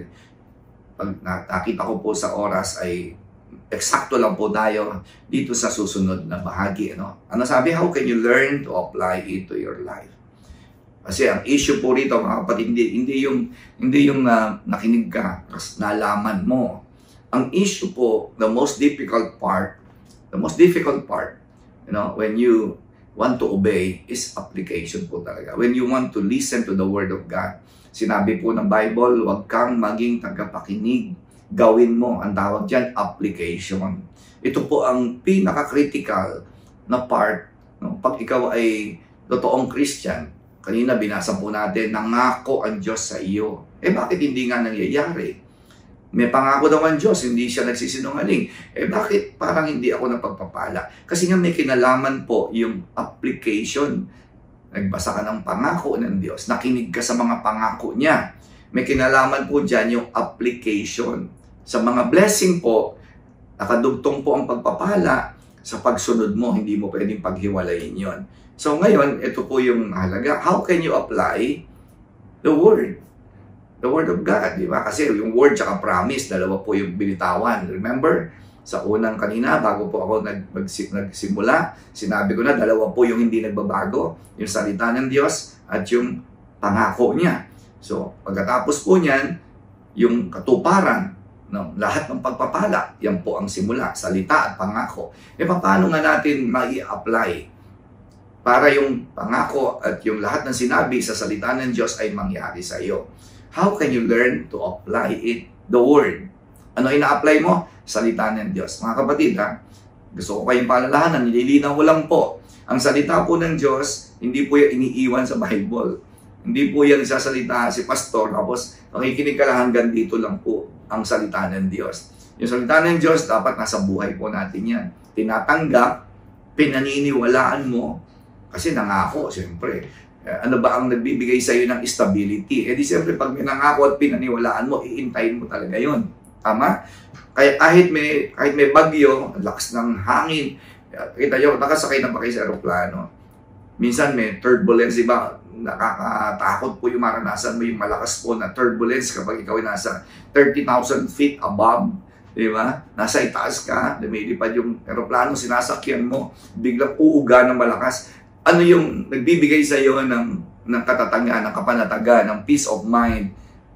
Speaker 4: pag nakita ko po sa oras ay eksakto lang po tayo dito sa susunod na bahagi. Ano, ano sabi? How can you learn to apply it to your life? Kasi ang issue po rito, mga kapatid, hindi, hindi yung, hindi yung uh, nakinig ka, nalaman mo. Ang issue po, the most difficult part, the most difficult part, you know, when you want to obey is application po talaga. When you want to listen to the Word of God, sinabi po ng Bible, huwag kang maging tagapakinig. Gawin mo, ang tawag dyan, application. Ito po ang pinaka-critical na part. No? Pag ikaw ay totoong Christian, kanina binasa po natin, nangako ang Diyos sa iyo. Eh bakit hindi nga nangyayari? May pangako daw ang Diyos, hindi siya nagsisinungaling. Eh bakit parang hindi ako napagpapala? Kasi nga may kinalaman po yung application. Nagbasa ka ng pangako ng Diyos, nakinig ka sa mga pangako niya. May kinalaman po dyan yung application. Sa mga blessing po, nakadugtong po ang pagpapala. Sa pagsunod mo, hindi mo pwedeng paghiwalayin yon. So ngayon, ito po yung halaga. How can you apply the Word? The Word of God, di ba? Kasi yung Word tsaka promise, dalawa po yung binitawan. Remember? Sa unang kanina, bago po ako nag, nagsimula, sinabi ko na dalawa po yung hindi nagbabago. Yung salita ng Diyos at yung pangako niya. So, pagkatapos po niyan, yung katuparan ng lahat ng pagpapala, yan po ang simula, salita at pangako. E paano nga natin mai-apply para yung pangako at yung lahat ng sinabi sa salita ng Diyos ay mangyari sa iyo? How can you learn to apply it? The Word. Ano ina-apply mo? Salita ng Diyos. Mga kapatid, ha? Gusto ko kayong paalalahanan, nililinaw ko lang po. Ang salita po ng Diyos, hindi po yan iniiwan sa Bible. Hindi po yan sasalita si pastor, tapos makikinig ka lang hanggang dito lang po ang salita ng Diyos. Yung salita ng Diyos, dapat nasa buhay po natin yan. Tinatanggap, pinaniniwalaan mo, kasi nangako, siyempre. Ano ba ang nagbibigay sa iyo ng stability? Eh di siyempre, pag may nangako at pinaniwalaan mo, iintayin mo talaga yon. Tama? Kaya kahit may, kahit may bagyo, lakas ng hangin, kita nyo, nakasakay na ba kayo sa aeroplano? Minsan may turbulence, diba? Nakakatakot po yung maranasan mo yung malakas po na turbulence kapag ikaw ay nasa thirty thousand feet above. Diba? Nasa itaas ka, lumilipad yung aeroplano, sinasakyan mo, biglang uuga ng malakas. Ano yung nagbibigay sa iyo ng, ng katatagan, ng kapanatagan, ng peace of mind?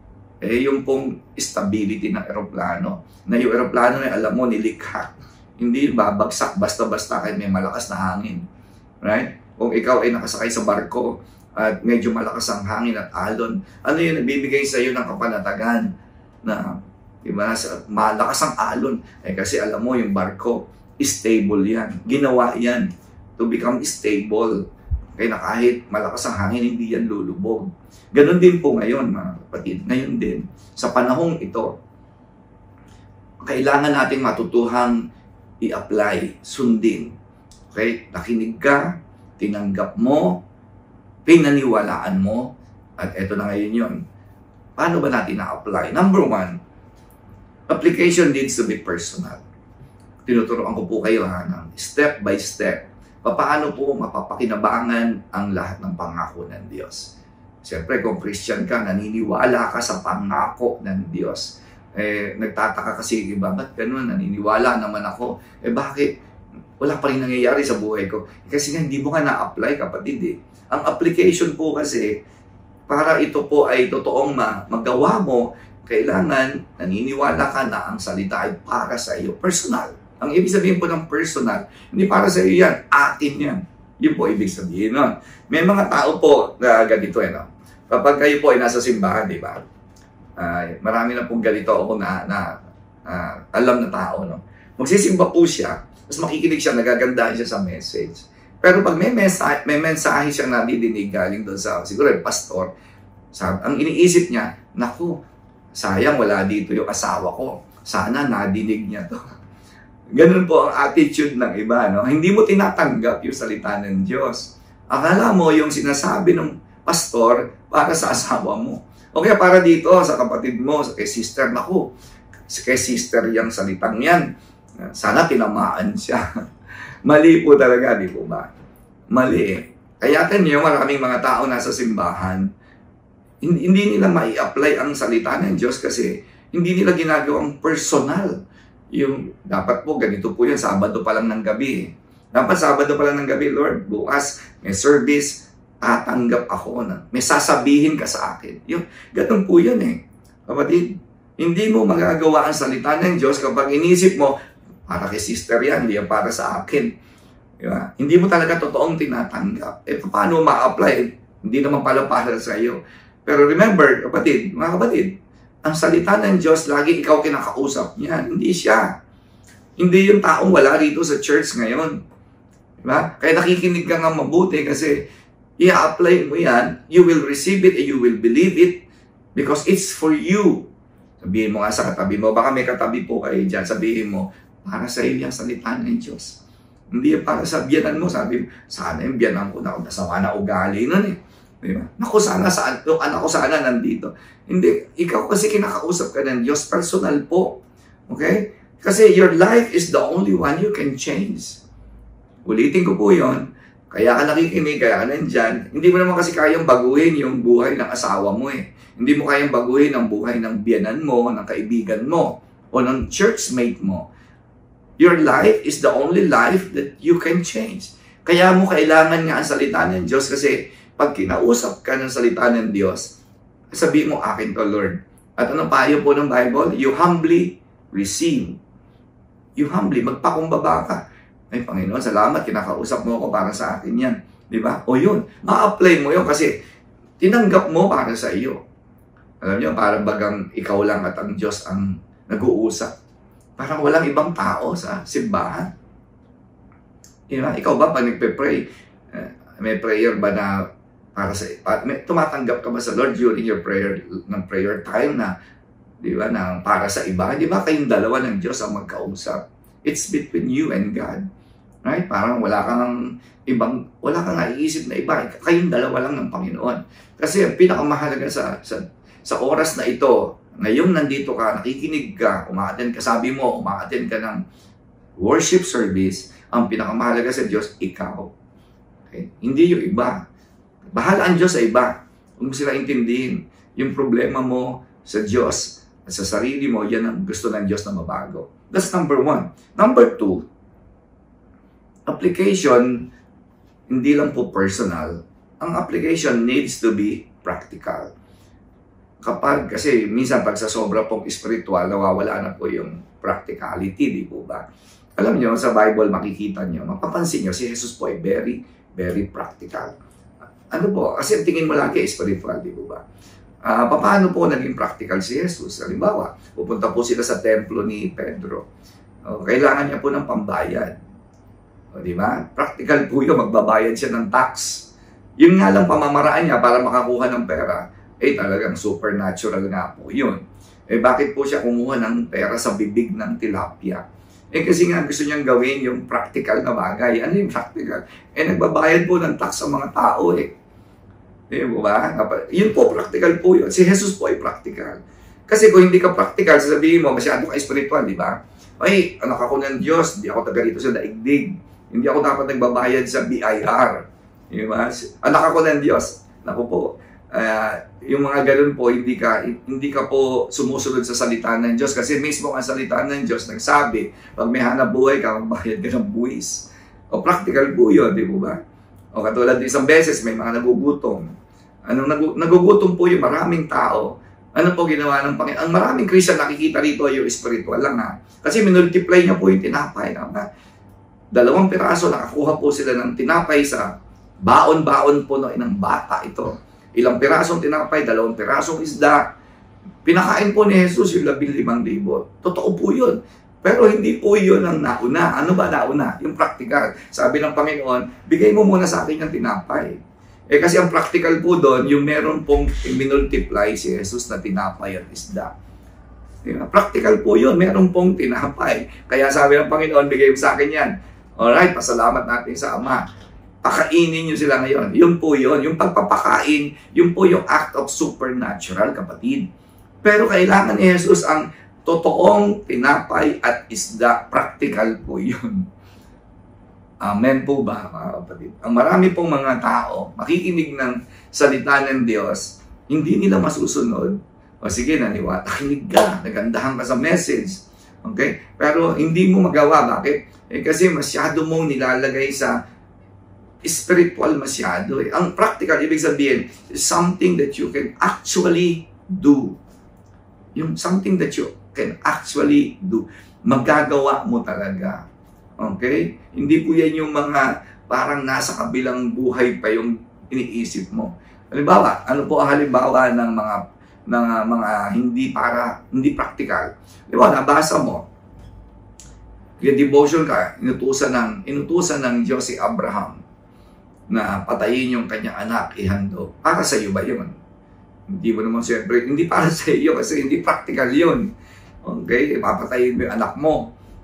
Speaker 4: Eh, yung pong stability ng aeroplano. Na yung aeroplano na alam mo, nilikha. Hindi babagsak basta-basta kahit may malakas na hangin. Right? Kung ikaw ay nakasakay sa barko at medyo malakas ang hangin at alon, ano yung nagbibigay sa iyo ng kapanatagan? Na, diba, malakas ang alon. Eh, kasi alam mo, yung barko, stable yan. Ginawa yan to become stable. Kaya na kahit malakas ang hangin, hindi yan lulubog. Ganon din po ngayon, mga kapatid. Ngayon din, sa panahong ito, kailangan nating matutuhang i-apply, sundin. Okay? Nakinig ka, tinanggap mo, pinaniwalaan mo, at eto na ngayon yun. Paano ba natin na-apply? Number one, application needs to be personal. Tinuturoan ko po kayo ha, ng step by step. Paano po mapapakinabangan ang lahat ng pangako ng Diyos? Siyempre, kung Christian ka, naniniwala ka sa pangako ng Diyos. Eh, nagtataka kasi iba, ba't ganun? Naniniwala naman ako. Eh, bakit? Wala pa rin nangyayari sa buhay ko. Kasi nga, hindi mo nga na-apply, kapatid eh. Ang application po kasi, para ito po ay totoong magawa mo, kailangan naniniwala ka na ang salita ay para sa iyo. Personal. Ang ibig sabihin po ng personal, hindi para sa iyo yan, atin yan. Yun po ibig sabihin nun. May mga tao po na ganito eh, no? Kapag kayo po ay nasa simbahan, di ba? Uh, marami na pong ganito ako na, na uh, alam na tao, no? Magsisimba po siya, tapos makikinig siya, nagagandahan siya sa message. Pero pag may mensahe, may mensahe siyang nadidinig galing doon sa, siguro yung pastor, sabi, ang iniisip niya, naku, sayang wala dito yung asawa ko. Sana nadinig niya to. Ganun po ang attitude ng iba, no? Hindi mo tinatanggap yung salita ng Diyos. Akala mo yung sinasabi ng pastor para sa asawa mo. O kaya para dito, sa kapatid mo, kay sister, naku, kay sister yung salitang yan. Sana tinamaan siya. Mali po talaga, di po ba? Mali eh. Kaya niyo, maraming mga tao nasa simbahan, hindi, hindi nila mai-apply ang salita ng Diyos kasi hindi nila ginagawang personal. Yung, dapat po, ganito po yan, Sabado pa lang ng gabi. Dapat Sabado pa lang ng gabi, Lord, bukas, may service, tatanggap ako na. May sasabihin ka sa akin. Yung, ganun po yan eh. Kapatid, hindi mo magagawa ang salita ng Diyos kapag inisip mo, para kay sister yan, hindi yan para sa akin. Diba? Hindi mo talaga totoong tinatanggap. Eh, paano ma-apply? Hindi naman pala para sa iyo. Pero remember, kapatid, mga kapatid, ang salita ng Diyos, lagi ikaw kinakausap niya. Hindi siya. Hindi yung taong wala rito sa church ngayon. Diba? Kaya nakikinig ka nga mabuti kasi i-apply mo yan, you will receive it and you will believe it because it's for you. Sabihin mo nga sa katabi mo, baka may katabi po kayo dyan, sabihin mo, para sa iyo yung salita ng Diyos. Hindi para sa biyanan mo, sabi mo, sana yung biyanan ko na nasama na ugali nun eh. Diba? Naku, sana saan, yung anak ko sana nandito. Hindi, ikaw kasi kinakausap ka ng Diyos, personal po. Okay? Kasi your life is the only one you can change. Ulitin ko po yon. Kaya ka nakikinig, kaya ka nandyan. Hindi mo naman kasi kayang baguhin yung buhay ng asawa mo eh. Hindi mo kayang baguhin ang buhay ng biyanan mo, ng kaibigan mo, o ng churchmate mo. Your life is the only life that you can change. Kaya mo kailangan nga ang salita ng Diyos kasi pag kinausap ka ng salita ng Diyos, sabihin mo, akin to, Lord. At anong payo po ng Bible? You humbly receive. You humbly, magpakumbaba ka. Ay, Panginoon, salamat, kinakausap mo ako para sa akin yan. Di ba? O yun, ma-apply mo yun kasi tinanggap mo para sa iyo. Alam niyo, parang bagang ikaw lang at ang Diyos ang nag-uusap. Parang walang ibang tao sa simbahan. Diba? Ikaw ba, pag nagpe-pray, eh, may prayer ba na para sa, may, tumatanggap ka ba sa Lord during your prayer, ng prayer time na, di ba, na para sa iba? Di ba, kayong dalawa ng Diyos ang magkausap? It's between you and God. Right? Parang wala kang ibang, wala kang naiisip na iba. Kayong dalawa lang ng Panginoon. Kasi ang pinakamahalaga sa, sa, sa oras na ito, ngayong nandito ka, nakikinig ka, umaattend ka, sabi mo, umaattend ka ng worship service, ang pinakamahalaga sa Diyos, ikaw. Okay? Hindi yung iba. Bahala ang Diyos sa iba. Kung sila intindihin, yung problema mo sa Diyos at sa sarili mo, yan ang gusto ng Diyos na mabago. That's number one. Number two, application, hindi lang po personal. Ang application needs to be practical. Kapag, kasi minsan pag sa sobra pong spiritual, nawawala na po yung practicality, di po ba? Alam nyo, sa Bible makikita nyo, mapapansin nyo, si Jesus po ay very, very practical. Ano po? Kasi ang tingin mo lagi spiritual, di po ba? Uh, paano po naging practical si Jesus? Halimbawa, pupunta po sila sa templo ni Pedro. O, kailangan niya po ng pambayad. O, di ba? Practical po yun, magbabayad siya ng tax. Yun nga lang pamamaraan niya para makakuha ng pera. Eh, talagang supernatural nga po yun. Eh, bakit po siya kumuha ng pera sa bibig ng tilapia? Eh, kasi nga gusto niyang gawin yung practical na bagay. Ano yung practical? Eh, nagbabayad po ng tax sa mga tao eh. Eh, ba? Yun po, practical po yun. Si Jesus po ay practical. Kasi kung hindi ka practical, sasabihin mo, masyado ka spiritual, di ba? Ay, anak ako ng Diyos, hindi ako taga rito sa daigdig. Hindi ako dapat nagbabayad sa B I R. Di ba? Anak ako ng Diyos. Naku po. Uh, yung mga ganun po, hindi ka, hindi ka po sumusunod sa salita ng Diyos kasi mismo ang salita ng Diyos nagsabi, pag may hanap buhay ka, magbayad ka ng buwis. O practical po yun, di ba? O katulad ng isang beses, may mga nagugutom. Anong nagu nagugutom po yung maraming tao? Ano po ginawa ng Panginoon? Ang maraming Christian nakikita rito yung spiritual lang ha. Kasi minultiply niya po yung tinapay. Ha? Dalawang piraso, nakakuha po sila ng tinapay sa baon-baon po ng bata ito. Ilang pirasong tinapay, dalawang pirasong isda. Pinakain po ni Jesus yung labing limang libo. Totoo po yun. Pero hindi po yun ang nauna. Ano ba nauna? Yung practical. Sabi ng Panginoon, bigay mo muna sa akin yung tinapay. Eh kasi ang practical po doon, yung meron pong minultiply si Jesus na tinapay at isda. Diba? Practical po yun. Meron pong tinapay. Kaya sabi ng Panginoon, bigay mo sa akin yan. Alright, pasalamat natin sa Ama. pakainin nyo sila ngayon. Yun po yun. Yung pagpapakain, yun po yung act of supernatural, kapatid. Pero kailangan ni Jesus ang totoong tinapay at isda. Practical po yun. Amen po ba, mga kapatid? Ang marami pong mga tao, makikinig ng salita ng Diyos, hindi nila masusunod. O sige, naniwala, kinig ka, nagandahan ka sa message. Okay? Pero hindi mo magawa. Bakit? Eh, kasi masyado mong nilalagay sa spiritual masyado. Eh. Ang practical, ibig sabihin, is something that you can actually do. Yung something that you can actually do. Magagawa mo talaga. Okay? Hindi po yan yung mga parang nasa kabilang buhay pa yung iniisip mo. Halimbawa, ano po ang halimbawa ng mga ng uh, mga hindi para hindi practical. Di ba, nabasa mo, yung devotion ka, inutusan ng, inutusan ng Diyos si Abraham na patayin yung kanyang anak, ihandog. Para sa iyo ba yun? Hindi mo naman siyempre, hindi para sa iyo kasi hindi practical yun. Okay? Papatayin mo yung anak mo.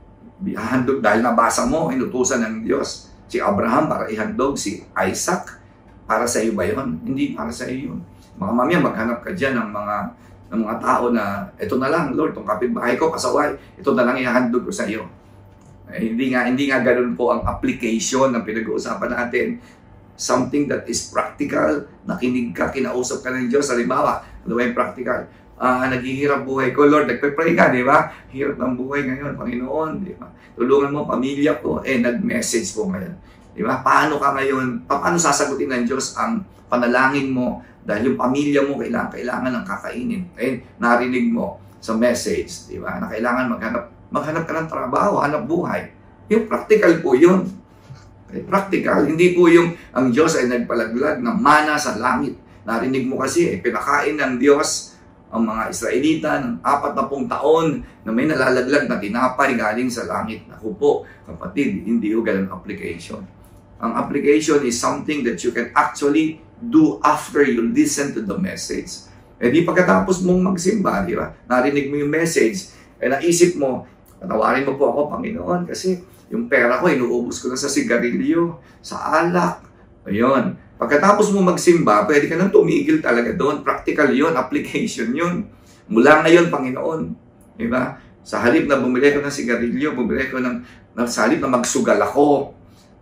Speaker 4: Ihandog dahil nabasa mo, inutusan ng Diyos si Abraham para ihandog si Isaac. Para sa iyo ba yun? Hindi para sa iyo yun. Mga mamaya maghanap ka dyan ng mga, ng mga tao na, ito na lang, Lord, itong kapitbahay ko, pasaway, ito na lang ihahandog ko sa iyo. Eh, hindi nga, hindi nga ganun po ang application ng pinag-uusapan natin. Something that is practical, nakinig ka, kinausap ka ng Diyos. Halimbawa, ano ba yung practical? Uh, naghihirap buhay ko, Lord, nagpe-pray ka, di ba? Hirap ng buhay ngayon, Panginoon, di ba? Tulungan mo, pamilya ko, eh, nag-message po ngayon. Di ba? Paano ka ngayon, paano sasagutin ng Diyos ang panalangin mo? Dahil yung pamilya mo, kailangan, kailangan ng kakainin. Eh, narinig mo sa message, di ba? Na kailangan maghanap, maghanap ka ng trabaho, hanap buhay. Yung practical po yun. Okay, practical. Hindi po yung ang Diyos ay nagpalaglag ng mana sa langit. Narinig mo kasi, eh, pinakain ng Diyos ang mga Israelita ng apat na pung taon na may nalalaglag na tinapay galing sa langit. Naku po, kapatid, hindi yung ganun application. Ang application is something that you can actually do after you listen to the message. Eh di pagkatapos mong magsimba, di ba? Narinig mo yung message, eh naisip mo, patawarin mo po ako, Panginoon, kasi yung pera ko, inuubos ko na sa sigarilyo, sa alak. Ayun. Pagkatapos mo magsimba, pwede ka nang tumigil talaga doon. Practical yun, application yun. Mula ngayon, Panginoon, di ba? Sa halip na bumili ko ng sigarilyo, bumili ko ng, sa halip na magsugal ako,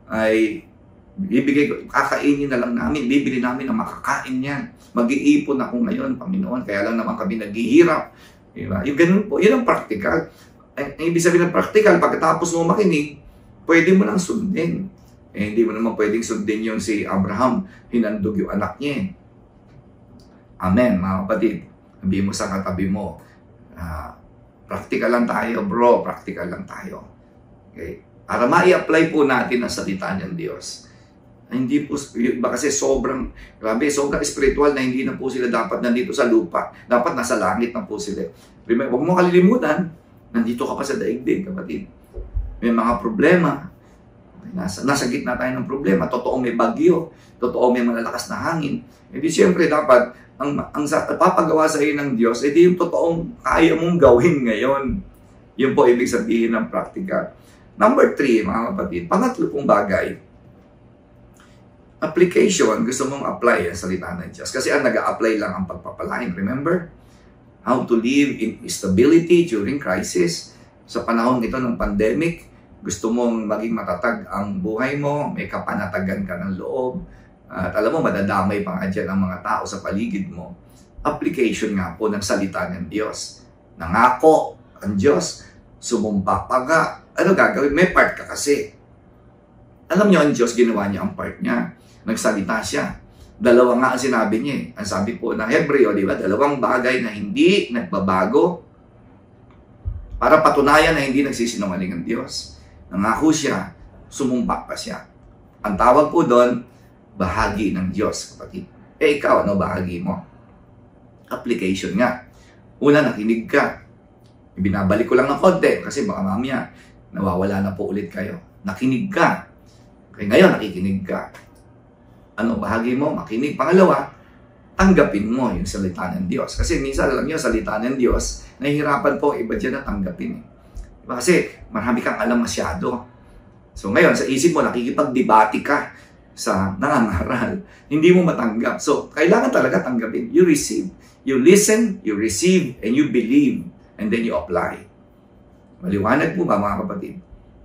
Speaker 4: ay bibigay ko, kakainin na lang namin, bibili namin na makakain yan. Mag-iipon ako ngayon, Panginoon, kaya lang naman kami naghihirap. Diba? Yung ganun po, yun ang practical. Ang ibig sabihin ng practical, pagkatapos mo makinig, pwede mo nang sundin. Eh, hindi mo naman pwedeng sundin yung si Abraham, hinandog yung anak niya. Amen, mga kapatid. Sabi mo sa katabi mo, uh, practical lang tayo, bro, practical lang tayo. Okay? Para ma-i-apply po natin ang salita ng Diyos. Hindi po, iba kasi sobrang, grabe, sobrang spiritual na hindi na po sila dapat nandito sa lupa. Dapat nasa langit na po sila. Huwag mo kalilimutan, nandito ka pa sa daigdig, kapatid. May mga problema. Nasa, nasa gitna tayo ng problema. Totoo may bagyo. Totoo may malalakas na hangin. Hindi siyempre dapat, ang, ang papagawa sa iyo ng Diyos, edi yung totoong kaya mong gawin ngayon. Yun po ibig sabihin ng practical. Number three, mga kapatid, pangatlo pong bagay, application, gusto mong apply ang salita ng Diyos. Kasi ang nag-a-apply lang ang pagpapalain. Remember? How to live in stability during crisis. Sa panahon ito ng pandemic, gusto mong maging matatag ang buhay mo, may kapanatagan ka ng loob, at alam mo, madadamay pa nga dyan ang mga tao sa paligid mo. Application nga po ng salita ng Diyos. Nangako ang Diyos, sumumpa pa nga. Ano gagawin? May part ka kasi. Alam niyo, ang Diyos, ginawa niya ang part niya. Nagsalita siya. Dalawa nga ang sinabi niya. Eh. Ang sabi po ng Hebreo, di ba? Dalawang bagay na hindi nagbabago para patunayan na hindi nagsisinungaling ang Diyos. Nangako siya, sumumpa pa siya. Ang tawag po doon, bahagi ng Diyos, kapatid. Eh ikaw, ano bahagi mo? Application nga. Una, nakinig ka. Binabalik ko lang ng konti kasi baka mamaya nawawala na po ulit kayo. Nakinig ka. Okay, ngayon nakikinig ka. Ano bahagi mo? Makinig. Pangalawa, tanggapin mo yung salita ng Diyos. Kasi minsan, alam niyo, salita ng Diyos, nahihirapan po iba dyan na tanggapin. Kasi marami kang alam masyado. So ngayon, sa isip mo, nakikipagdebate ka. sa nangangaral. Hindi mo matanggap. So, kailangan talaga tanggapin. You receive. You listen, you receive, and you believe. And then you apply. Maliwanag po ba mga kapatid?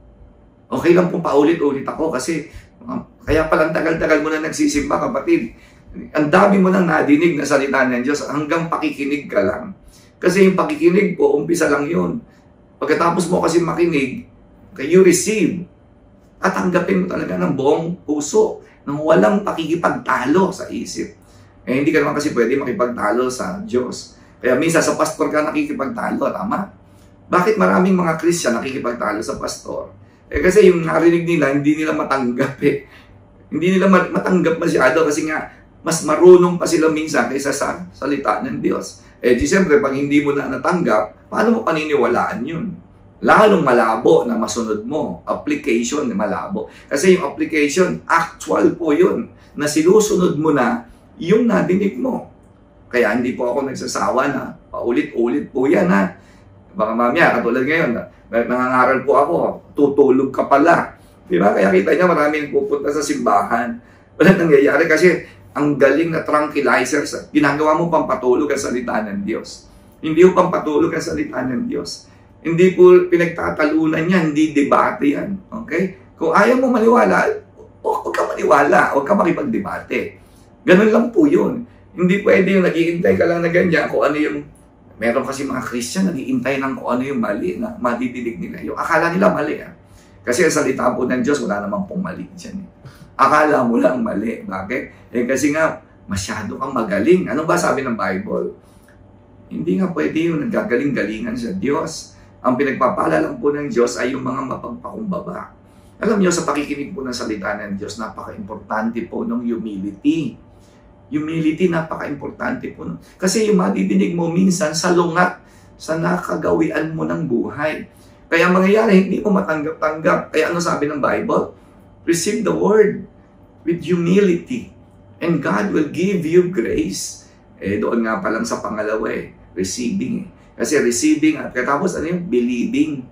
Speaker 4: Okay lang po paulit-ulit ako kasi uh, kaya palang tagal-tagal mo na nagsisimba kapatid. Ang dami mo nang nadinig na salita ng Diyos hanggang pakikinig ka lang. Kasi yung pakikinig po, umpisa lang yun. Pagkatapos mo kasi makinig, okay, you receive. At tanggapin mo talaga ng buong puso, nang walang pakikipagtalo sa isip. Eh, hindi ka naman kasi pwede makipagtalo sa Diyos. Kaya minsan sa pastor ka nakikipagtalo, tama? Bakit maraming mga Christian nakikipagtalo sa pastor? Eh kasi yung narinig nila, hindi nila matanggap eh. Hindi nila matanggap masyado kasi nga, mas marunong pa sila minsan kaysa sa salita ng Diyos. Eh, di siyempre, pag hindi mo na natanggap, paano mo paniniwalaan yun? Lalong malabo na masunod mo. Application, malabo. Kasi yung application, actual po yun. Na sinusunod mo na yung nadinig mo. Kaya hindi po ako nagsasawa na paulit-ulit po yan ha. Baka mamaya, katulad ngayon, nangangaral po ako, tutulog ka pala. Diba? Kaya kita niya maraming pupunta sa simbahan. Wala nangyayari kasi ang galing na tranquilizers, ginagawa mo pampatulog ang salita ng Diyos. Hindi mo pampatulog ang salita ng Diyos. Hindi po pinagtatalunan yan, hindi debate yan. Okay? Kung ayaw mo maniwala, huwag ka maniwala, huwag ka makipagdebate. Ganun lang po yun. Hindi pwede yung nag-iintay ka lang na ganyan kung ano yung, meron kasi mga Christian nag-iintay ng kung ano yung mali na madidinig nila. Yung akala nila mali. Ah. Kasi ang salita po ng Diyos, wala namang pong mali dyan. Eh. Akala mo lang mali. Bakit? Eh kasi nga, masyado kang magaling. Ano ba sabi ng Bible? Hindi nga pwede yung nagagaling-galingan sa Diyos. Ang pinagpapala lang po ng Diyos ay yung mga mapagpakumbaba. Alam niyo, sa pakikinig po ng salita ng Diyos, napaka-importante po ng humility. Humility, napaka-importante po. Kasi yung madidinig mo minsan sa lungat, sa nakagawian mo ng buhay. Kaya mangyayari, hindi mo matanggap-tanggap. Kaya ano sabi ng Bible? Receive the word with humility. And God will give you grace. Eh, doon nga pa lang sa pangalawa eh, receiving eh. Kasi receiving at katapos ano yung believing.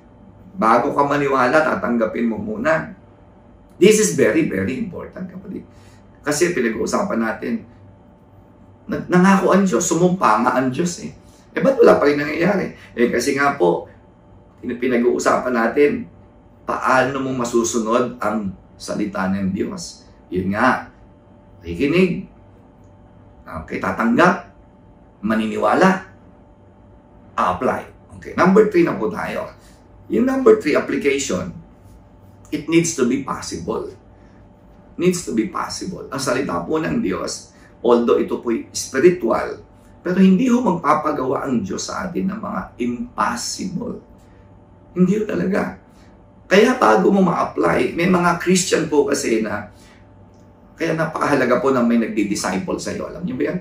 Speaker 4: Bago ka maniwala, tatanggapin mo muna. This is very, very important, kapatid. Kasi pinag-uusapan natin, nangako ang Diyos, sumumpa nga ang Diyos eh. Eh, ba't wala pa rin nangyayari? Eh, kasi nga po, pinag-uusapan natin, paano mo masusunod ang salita ng Diyos. Yun nga, nakikinig, okay, tatanggap, maniniwala, apply. Okay, number three na po tayo. Yung number three application, it needs to be possible. Needs to be possible. Ang salita po ng Diyos, although ito po'y spiritual, pero hindi ho magpapagawa ang Diyos sa atin ng mga impossible. Hindi ho talaga. Kaya bago mo ma-apply, may mga Christian po kasi na, kaya napakahalaga po na may nagdi-disciple sa iyo. Alam niyo ba yan?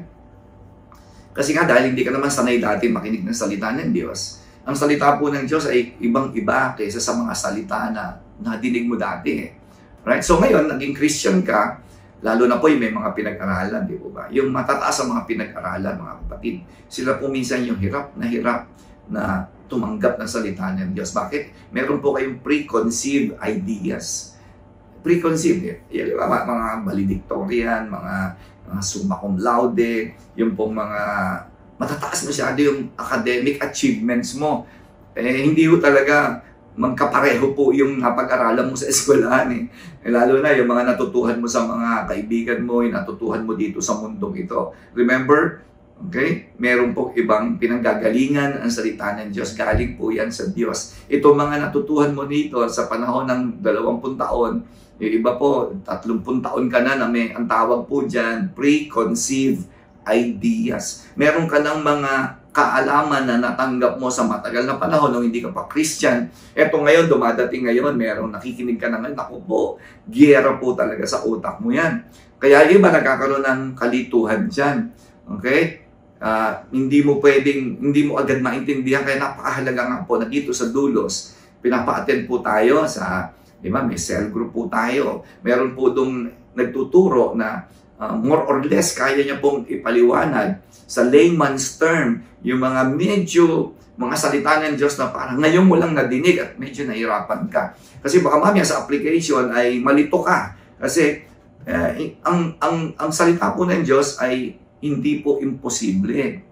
Speaker 4: Kasi nga dahil hindi ka naman sanay dati makinig ng salita ng Diyos, ang salita po ng Diyos ay ibang-iba kaysa sa mga salita na nadinig mo dati. Right? So ngayon, naging Christian ka, lalo na po yung may mga pinag-aralan, di po ba? Yung matataas sa mga pinag-aralan, mga kapatid, sila po minsan yung hirap na hirap na tumanggap ng salita ng Diyos. Bakit? Meron po kayong preconceived ideas. Preconceived, eh. Yung, mga, mga valedictorian, mga mga summa cum laude, yung pong mga matataas masyado yung academic achievements mo. Eh, hindi ho talaga magkapareho po yung napag-aralan mo sa eskwelahan. Eh. Eh, lalo na yung mga natutuhan mo sa mga kaibigan mo, yung natutuhan mo dito sa mundong ito. Remember, okay, meron po ibang pinanggagalingan ang salita ng Diyos. Galing po yan sa Diyos. Ito mga natutuhan mo dito sa panahon ng dalawampung taon, yung iba po, tatlumpung taon ka na na may, ang tawag po dyan, preconceived ideas. Meron ka ng mga kaalaman na natanggap mo sa matagal na panahon nung hindi ka pa Christian. Eto ngayon, dumadating ngayon, meron nakikinig ka naman, ako po, giyera po talaga sa utak mo yan. Kaya iba nagkakaroon ng kalituhan dyan. Okay? Uh, hindi mo pwedeng, hindi mo agad maintindihan, kaya napakahalaga nga po na dito sa Dulos, pinapa-attend po tayo sa, di ba, may cell group po tayo. Meron po doon nagtuturo na uh, more or less kaya niya pong ipaliwanag sa layman's term yung mga medyo, mga salita ng Diyos na parang ngayon mo lang nadinig at medyo nahirapan ka. Kasi baka mamaya sa application ay malito ka. Kasi Eh, ang, ang, ang salita po ng Diyos ay hindi po imposible.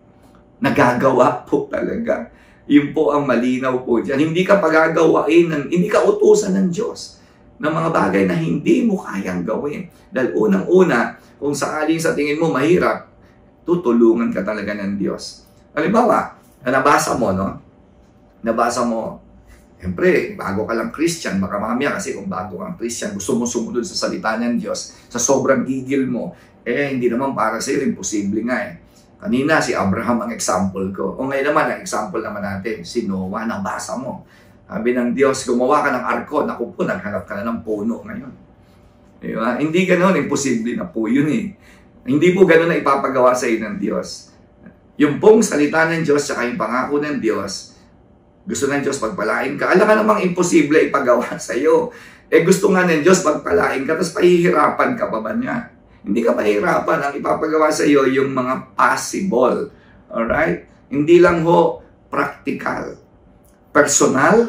Speaker 4: Nagagawa po talaga. Yun po ang malinaw po dyan. Hindi ka pagagawain, ng, hindi ka utusan ng Diyos ng mga bagay na hindi mo kayang gawin. Dahil unang-una, kung sakaling sa tingin mo mahirap, tutulungan ka talaga ng Diyos. Halimbawa, nabasa mo, no? Nabasa mo, siyempre, bago ka lang Christian, baka mamaya kasi kung bago kang Christian, gusto mo sumunod sa salita ng Diyos, sa sobrang gigil mo, eh, hindi naman para sa'yo, imposible nga eh. Kanina, si Abraham ang example ko. O ngayon naman, ang example naman natin, si Noah, nabasa mo. Sabi ng Diyos, gumawa ka ng arko, naku po, naghanap ka na ng puno ngayon. Diba? Hindi ganoon, imposible na po yun eh. Hindi po ganoon na ipapagawa sa iyo ng Diyos. Yung pong salita ng Diyos, saka yung pangako ng Diyos, gusto ng Diyos pagpalain ka. Alam ka namang imposible ipagawa sa iyo. Eh gusto nga ng Diyos pagpalain ka, tapos pahihirapan ka pa ba niya? Hindi ka pahihirapan. Ang ipapagawa sa iyo yung mga possible. Alright? Hindi lang ho practical. Personal,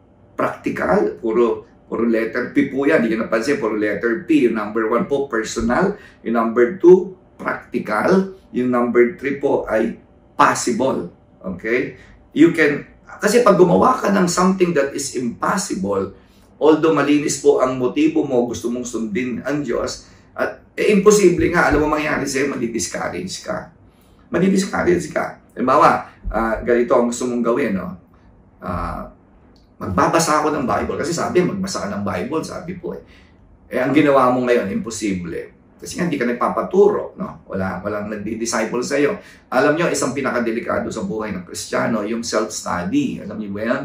Speaker 4: practical, puro, puro letter P po yan. Hindi ka napansin, puro letter P. Yung number one po, personal. Yung number two, practical. Yung number three po ay possible. Okay? You can, kasi pag gumawa ka ng something that is impossible, although malinis po ang motibo mo, gusto mong sundin ang Diyos, at eh, imposible nga, alam mo mangyari sa'yo, madi-discourage ka. Madi-discourage ka. Halimbawa, uh, ganito ang gusto mong gawin, no? Uh, magbabasa ako ng Bible. Kasi sabi, magbasa ka ng Bible, sabi po eh. Eh, ang ginawa mo ngayon, imposible. Kasi nga, hindi ka nagpapaturo, no? Wala, walang nagdi-disciple sa'yo. Alam nyo, isang pinakadelikado sa buhay ng Kristiyano, yung self-study. Alam nyo ba yan?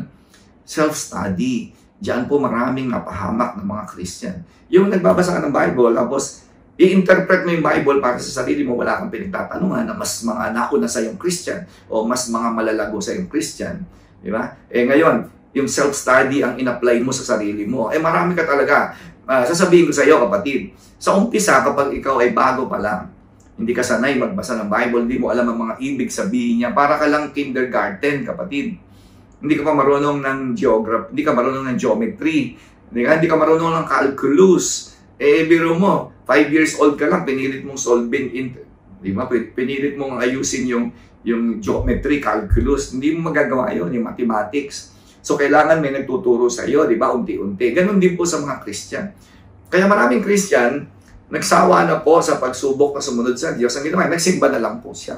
Speaker 4: Self-study. Diyan po maraming napahamak ng mga Christian. Yung nagbabasa ka ng Bible, tapos i-interpret mo yung Bible para sa sarili mo, wala kang pinagtatanungan na mas mga nauna sa yung Christian o mas mga malalago sa yung Christian. Di ba? Eh ngayon, yung self-study ang in-apply mo sa sarili mo. Eh marami ka talaga. Uh, sasabihin ko sa iyo, kapatid, sa umpisa, kapag ikaw ay bago pa lang, hindi ka sanay magbasa ng Bible, hindi mo alam ang mga ibig sabihin niya, para ka lang kindergarten, kapatid. Hindi ka pa marunong ng geography, hindi ka marunong ng geometry, hindi ka, hindi ka marunong ng calculus. Eh, biro mo, five years old ka lang, pinilit mong solving, in, di ba? Pinilit mong ayusin yung, yung geometry, calculus. Hindi mo magagawa yun, yung mathematics. So, kailangan may nagtuturo sa iyo, di ba? Unti-unti. Ganon din po sa mga Christian. Kaya maraming Christian, nagsawa na po sa pagsubok na sumunod sa Diyos. Ang ginawa, nagsimba na lang po siya.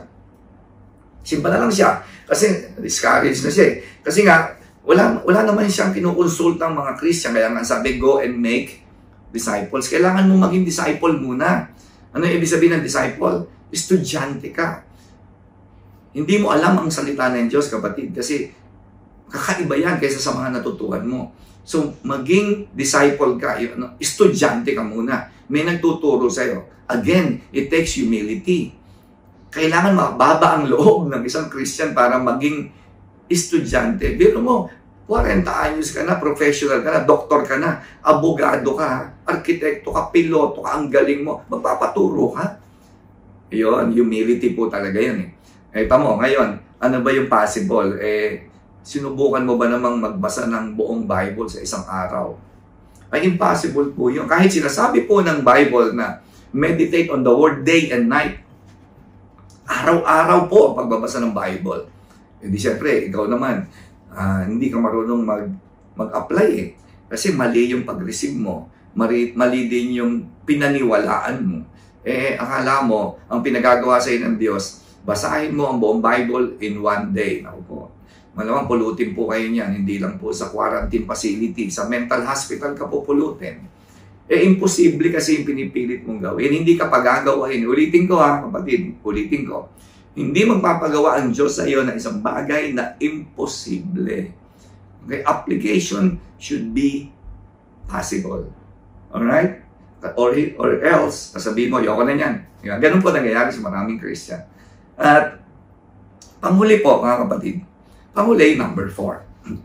Speaker 4: Simba na lang siya. Kasi, discouraged na siya eh. Kasi nga, wala, wala naman siyang kinukonsultang mga Christian. Kaya nga sabi, go and make disciples. Kailangan mo maging disciple muna. Ano yung ibig sabihin ng disciple? Estudyante ka. Hindi mo alam ang salita ng Diyos, kapatid. Kasi, kakaiba yan kaysa sa mga natutuhan mo. So, maging disciple ka. Estudyante ka muna. May nagtuturo sa'yo. Again, it takes humility. Kailangan mababa ang loob ng isang Christian para maging estudyante. Biro mo, forty anyos ka na, professional ka na, doktor ka na, abogado ka, arkitekto ka, piloto ka, ang galing mo, magpapaturo ka. Yun, humility po talaga yan eh. Eh, tamo, ngayon, ano ba yung possible? Eh, sinubukan mo ba namang magbasa ng buong Bible sa isang araw? Ay, impossible po yun. Kahit sinasabi po ng Bible na meditate on the word day and night, araw-araw po ang pagbabasa ng Bible. Hindi eh, siyempre, ikaw naman, uh, hindi ka marunong mag, mag-apply eh. Kasi mali yung pag-receive mo. Mali, mali din yung pinaniwalaan mo. Eh, akala mo, ang pinagagawa sa iyo ng Diyos, basahin mo ang buong Bible in one day. Ako po, malamang pulutin po kayo niyan. Hindi lang po sa quarantine facility. Sa mental hospital ka po pulutin. Eh, imposible kasi yung pinipilit mong gawin. Hindi ka pagagawain. Ulitin ko ha, kapatid. Ulitin ko. Hindi magpapagawa ang Diyos sa iyo na isang bagay na imposible. Okay? Application should be possible. Alright? Or, or else, sasabihin mo, ayoko na yan. Ganun po nangyayari sa maraming Christian. At, panghuli po, mga kapatid. Panghuli, number four.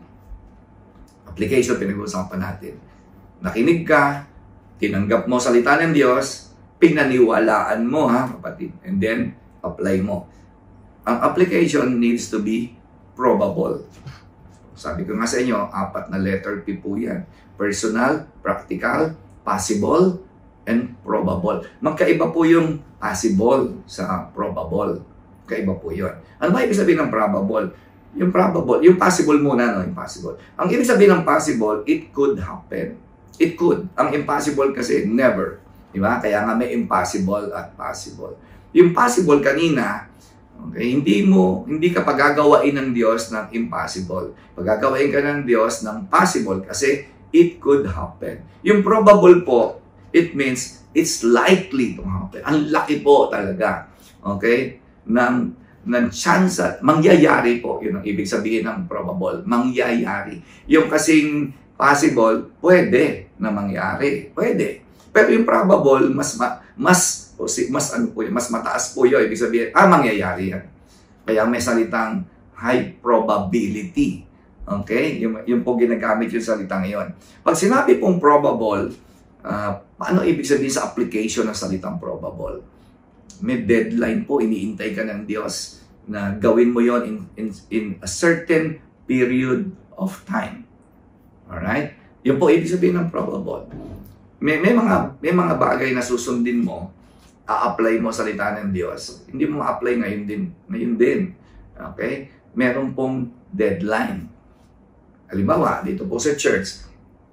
Speaker 4: Application, pinag-uusapan natin. Nakinig ka, tinanggap mo salita ng Diyos, pinaniwalaan mo, ha, kapatid. And then, apply mo. Ang application needs to be probable. Sabi ko nga sa inyo, apat na letter P po yan. Personal, practical, possible, and probable. Magkaiba po yung possible sa probable. Kaiba po yun. Ano ba ibig sabihin ng probable? Yung probable, yung possible muna, no? Yung possible. Ang ibig sabihin ng possible, it could happen. It could. Ang impossible kasi, never. Di ba? Kaya nga may impossible at possible. Yung possible kanina, okay, hindi mo, hindi ka pagagawain ng Diyos ng impossible. Pagagawain ka ng Diyos ng possible kasi it could happen. Yung probable po, it means it's likely to happen. Ang laki po talaga. Okay? Ng, ng chance at mangyayari po. Yun ang ibig sabihin ng probable. Mangyayari. Yung kasing possible, pwede na mangyari. Pwede. Pero yung probable, mas mas mas ano po yun, mas mataas po yun. Ibig sabihin, ah, mangyayari yan. Kaya may salitang high probability. Okay? Yung, yung po ginagamit yung salitang yun. Pag sinabi pong probable, uh, paano ibig sabihin sa application ng salitang probable? May deadline po, iniintay ka ng Diyos na gawin mo yon in, in, in a certain period of time. Alright? Yun po ibig sabihin ng probable. May, may, mga, may mga bagay na susundin mo, a-apply mo salita ng Diyos. Hindi mo ma-apply ngayon din. Ngayon din. Okay? Meron pong deadline. Halimbawa, dito po sa church,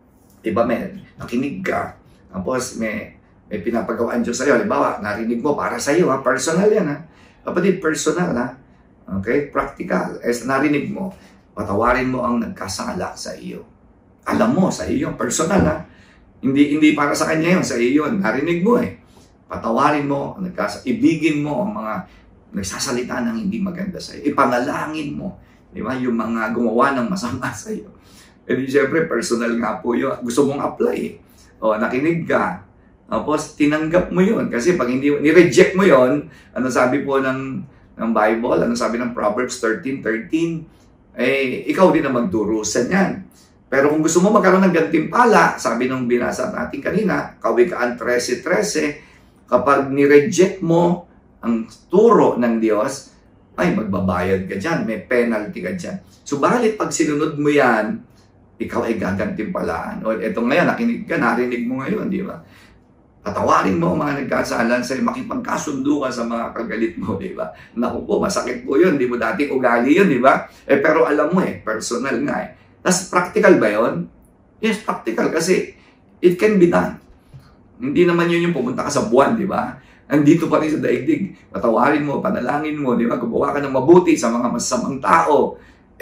Speaker 4: iba may nakinig ka, tapos may, may pinapagawaan Diyos sa'yo. Halimbawa, narinig mo para sa'yo, ha? Personal yan, ha? Kapatid, personal, ha? Okay? Practical. As narinig mo, patawarin mo ang nagkasala sa iyo. Alam mo, sa iyo, personal, ha? Hindi, hindi para sa kanya yun, sa iyo yun. Narinig mo, eh. Patawarin mo, nagkasa, ibigin mo ang mga nagsasalita ng hindi maganda sa iyo. Ipanalangin mo, di ba? Yung mga gumawa ng masama sa iyo. E di syempre, personal nga po yun. Gusto mong apply, eh. O, nakinig ka. Tapos, tinanggap mo yun. Kasi pag hindi, ni-reject mo yun, ano sabi po ng, ng Bible, ano sabi ng Proverbs thirteen thirteen, eh, ikaw din ang magdurusan yan. Pero kung gusto mo magkaroon ng gantimpala, sabi nung binasa natin kanina, Kawikaan thirteen thirteen, kapag ni-reject mo ang turo ng Diyos, ay magbabayad ka dyan, may penalty ka dyan. Subalit pag sinunod mo yan, ikaw ay gagantimpalaan. O eto ngayon, nakinig ka, narinig mo ngayon, di ba? Patawarin mo ang mga nagkasalan sa'yo, makipagkasundo ka sa mga kagalit mo, di ba? Naku po, masakit po yun, di mo dating ugali yun, di ba? Eh, pero alam mo eh, personal nga eh. Tapos, practical ba yun? Yes, practical kasi it can be done. Hindi naman yun yung pumunta ka sa buwan, di ba? Andito pa rin sa daigdig. Patawarin mo, panalangin mo, di ba? Gumawa ka ng mabuti sa mga masamang tao.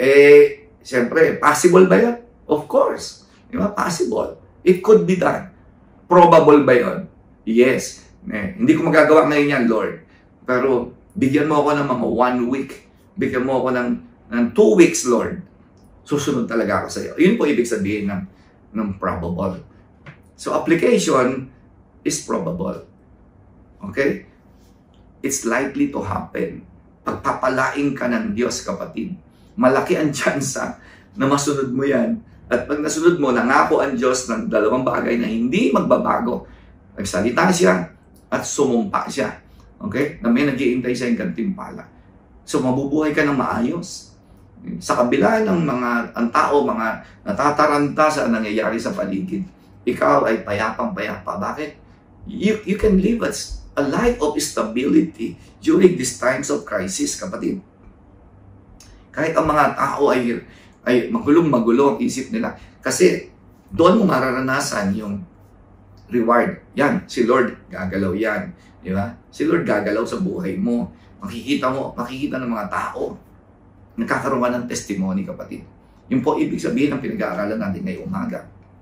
Speaker 4: Eh, siyempre, possible ba yun? Of course. Di ba? Possible. It could be done. Probable ba yun? Yes. Eh, hindi ko magagawa ngayon yan, Lord. Pero, bigyan mo ako ng mga one week. Bigyan mo ako ng, ng two weeks, Lord. Susunod talaga ako sa iyo. Yun po ibig sabihin ng, ng probable. So, application is probable. Okay? It's likely to happen. Pagpapalain ka ng Diyos, kapatid. Malaki ang tsansa na masunod mo yan. At pag nasunod mo, nangako ang Diyos ng dalawang bagay na hindi magbabago. Nagsalita siya at sumumpa siya. Okay? Na may nag-iintay sa yung gantimpala. So, mabubuhay ka ng maayos. Sa kabila ng mga, ang tao, mga natataranta sa nangyayari sa paligid, ikaw ay payapang-payapa. Bakit? You, you can live a, a life of stability during these times of crisis, kapatid. Kahit ang mga tao ay, ay magulong-magulo ang isip nila. Kasi doon mo mararanasan yung reward. Yan, si Lord gagalaw yan. Di ba? Si Lord gagalaw sa buhay mo. Makikita mo, makikita ng mga tao. Nagkakaroon ka ng testimony, kapatid. Yung po ibig sabihin ng pinag-aaralan natin ngayong umaga.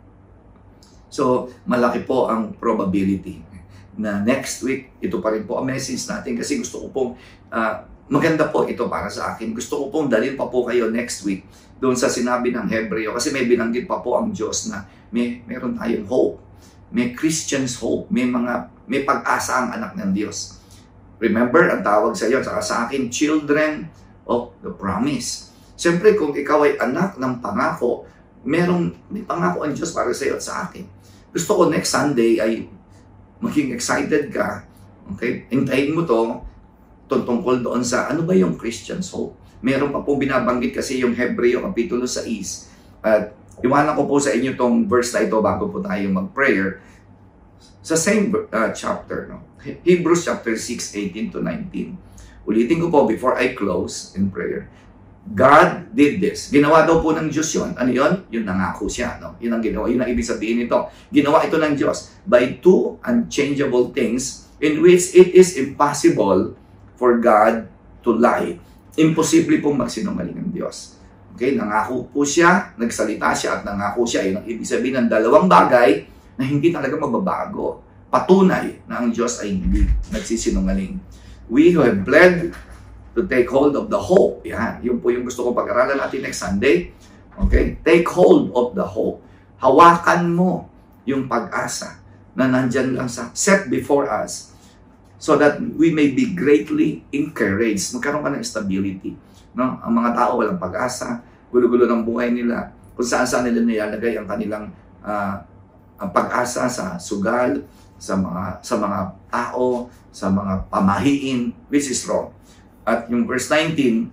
Speaker 4: So, malaki po ang probability na next week, ito pa rin po ang message natin kasi gusto ko pong, uh, maganda po ito para sa akin. Gusto ko pong dalhin pa po kayo next week doon sa sinabi ng Hebreo kasi may binanggit pa po ang Diyos na may meron tayong hope. May Christian's hope. May mga, may pag-asa ang anak ng Diyos. Remember, ang tawag sa iyo, saka sa akin, children of the promise. Siyempre, kung ikaw ay anak ng pangako, merong, may pangako ang Diyos para sa iyo at sa akin. Gusto ko next Sunday ay maging excited ka. Okay? Hintayin mo to tungkol doon sa ano ba yung Christian's hope. Meron pa pong binabanggit kasi yung Hebreo Kapitulo six. At iwanan ko po sa inyo tong verse na ito bago po tayo mag-prayer. Sa same uh, chapter, no? Hebrews chapter six, eighteen to nineteen. Ulitin ko po before I close in prayer. God did this. Ginawa daw po ng Diyos yun. Ano yun? Yun nangako siya. No? Yun ang ginawa. Yun ang ibig sabihin nito. Ginawa ito ng Diyos by two unchangeable things in which it is impossible for God to lie. Imposible pong magsinungaling ng Diyos. Okay? Nangako po siya, nagsalita siya at nangako siya. Yun ang ibig sabihin ng dalawang bagay na hindi talaga magbabago. Patunay na ang Diyos ay hindi nagsisinungaling. We who have bled to take hold of the hope. Yan. Yun po yung gusto kong pag-aralan natin next Sunday. Okay? Take hold of the hope. Hawakan mo yung pag-asa na nandyan lang sa set before us so that we may be greatly encouraged. Magkaroon ka ng stability. No? Ang mga tao walang pag-asa, gulo-gulo ng buhay nila, kung saan-saan nila nilalagay ang kanilang uh, ang pag-asa sa sugal, sa mga sa mga tao, sa mga pamahiin, which is wrong. At yung verse nineteen,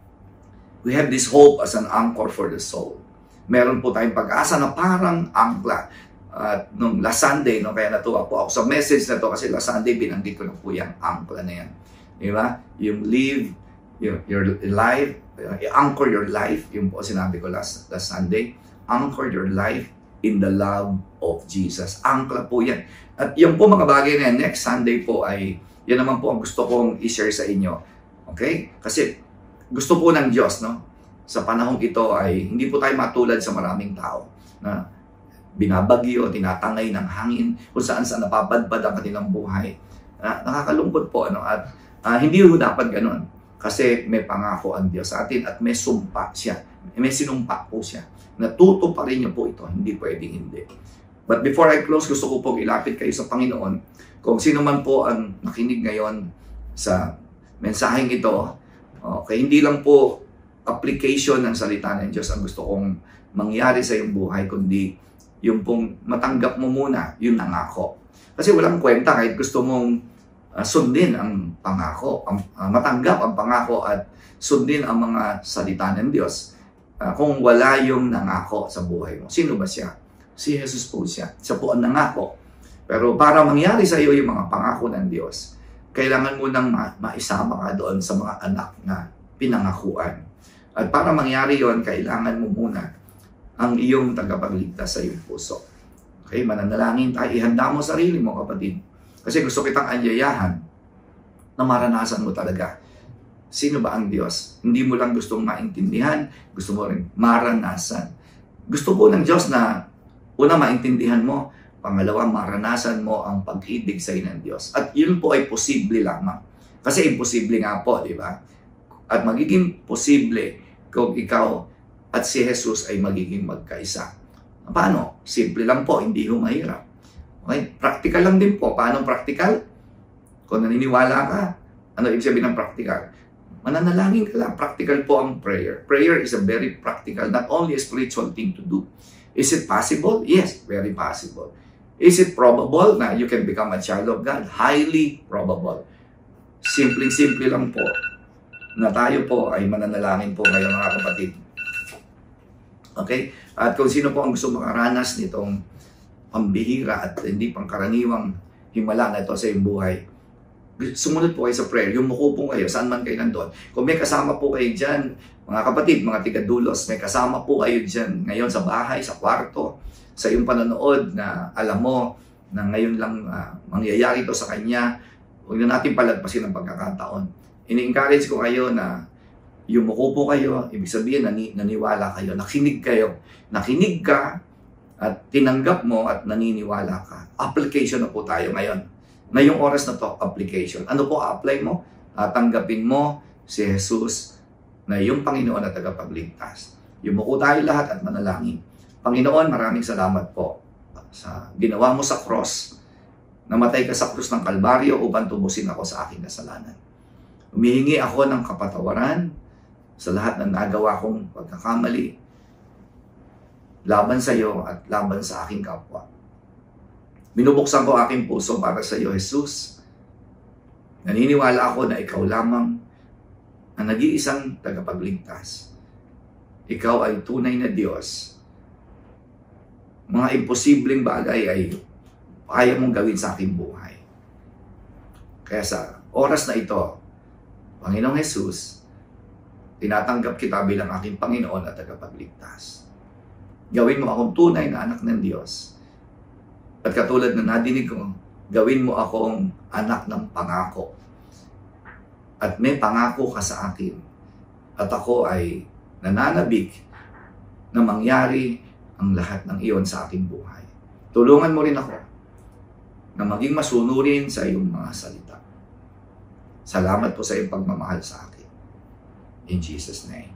Speaker 4: we have this hope as an anchor for the soul. Meron po tayong pag-asa na parang angkla. At nung last Sunday, no, kaya natuwa po ako sa message na to kasi last Sunday binanggit ko na po yung angkla na yan. Di ba? Yung live your, your life, uh, anchor your life, yung po sinabi ko last, last Sunday, anchor your life in the love of Jesus. Angkla po yan. At yung po mga bagay na yan, next Sunday po ay, yan naman po ang gusto kong i-share sa inyo. Okay? Kasi gusto po ng Diyos, no? Sa panahong ito ay hindi po tayo matulad sa maraming tao na binabagyo, tinatangay ng hangin, kung saan saan napapadpad ang kanilang buhay. Uh, nakakalungkot po, ano? At uh, hindi po dapat ganun. Kasi may pangako ang Diyos sa atin at may sumpa siya. May sinumpa po siya. Natutuparin niyo po ito. Hindi pwedeng hindi. But before I close, gusto ko pong ilapit kayo sa Panginoon. Kung sino man po ang nakinig ngayon sa mensaheng ito, okay, hindi lang po application ng salita ng Diyos ang gusto kong mangyari sa iyong buhay, kundi yung pong matanggap mo muna yung nangako. Kasi walang kwenta kahit gusto mong uh, sundin ang pangako, ang, uh, matanggap ang pangako at sundin ang mga salita ng Diyos. Uh, kung wala yung nangako sa buhay mo. Sino ba siya? Si Jesus po siya. Siya po ang nangako. Pero para mangyari sa iyo yung mga pangako ng Diyos, kailangan mo nang ma- maisama ka doon sa mga anak na pinangakuan. At para mangyari yon, kailangan mo muna ang iyong tagapagligtas sa iyong puso. Okay, mananalangin tayo. Ihanda mo sarili mo, kapatid. Kasi gusto kitang anyayahan na maranasan mo talaga. Sino ba ang Diyos? Hindi mo lang gustong maintindihan, gusto mo rin maranasan. Gusto po ng Diyos na una maintindihan mo, pangalawa maranasan mo ang pag-ibig sa iyo ng Diyos. At yun po ay posible lamang. Kasi imposible nga po, di ba? At magiging posible kung ikaw at si Jesus ay magiging magkaisa. Paano? Simple lang po, hindi ho mahirap. Okay? Practical lang din po. Paano practical? Kung naniniwala ka, ano ibig sabihin ng practical? Mananalangin ka lang. Practical po ang prayer. Prayer is a very practical, not only a spiritual thing to do. Is it possible? Yes, very possible. Is it probable na you can become a child of God? Highly probable. Simpleng-simple lang po na tayo po ay mananalangin po ngayon, mga kapatid. Okay? At kung sino po ang gusto makaranas nitong pambihira at hindi pangkaraniwang himala na ito sa iyong buhay, sumunod po kayo sa prayer. Yumuko po kayo, saan man kayo nandun. Kung may kasama po kayo dyan, mga kapatid, mga tigadulos, may kasama po kayo dyan ngayon sa bahay, sa kwarto, sa iyong panonood na alam mo na ngayon lang uh, mangyayari ito sa kanya, huwag na natin palagpasin ang pagkakataon. Ini-encourage ko kayo na yumuko po kayo, ibig sabihin nani, naniwala kayo, nakinig kayo, nakinig ka at tinanggap mo at naniniwala ka. Application na po tayo ngayon. Ngayong oras na to, application. Ano po apply mo? Uh, tanggapin mo si Jesus na yung Panginoon at tagapagligtas. Yumuko tayo lahat at manalangin. Panginoon, maraming salamat po sa ginawa mo sa cross. Namatay ka sa krus ng Kalbaryo upang tubusin ako sa aking kasalanan. Humihingi ako ng kapatawaran sa lahat ng nagawa kong pagkakamali laban sa iyo at laban sa aking kapwa. Binubuksan ko aking puso para sa iyo, Jesus. Naniniwala ako na ikaw lamang ang nag-iisang tagapagligtas. Ikaw ay tunay na Diyos. Mga imposibleng bagay ay kaya mong gawin sa aking buhay. Kaya sa oras na ito, Panginoong Jesus, tinatanggap kita bilang aking Panginoon at tagapagligtas. Gawin mo akong tunay na anak ng Diyos. At katulad na nadinig ko, gawin mo akong anak ng pangako. At may pangako ka sa akin. At ako ay nananabik na mangyari ang lahat ng iyon sa aking buhay. Tulungan mo rin ako na maging masunurin sa iyong mga salita. Salamat po sa iyong pagmamahal sa akin. In Jesus' name.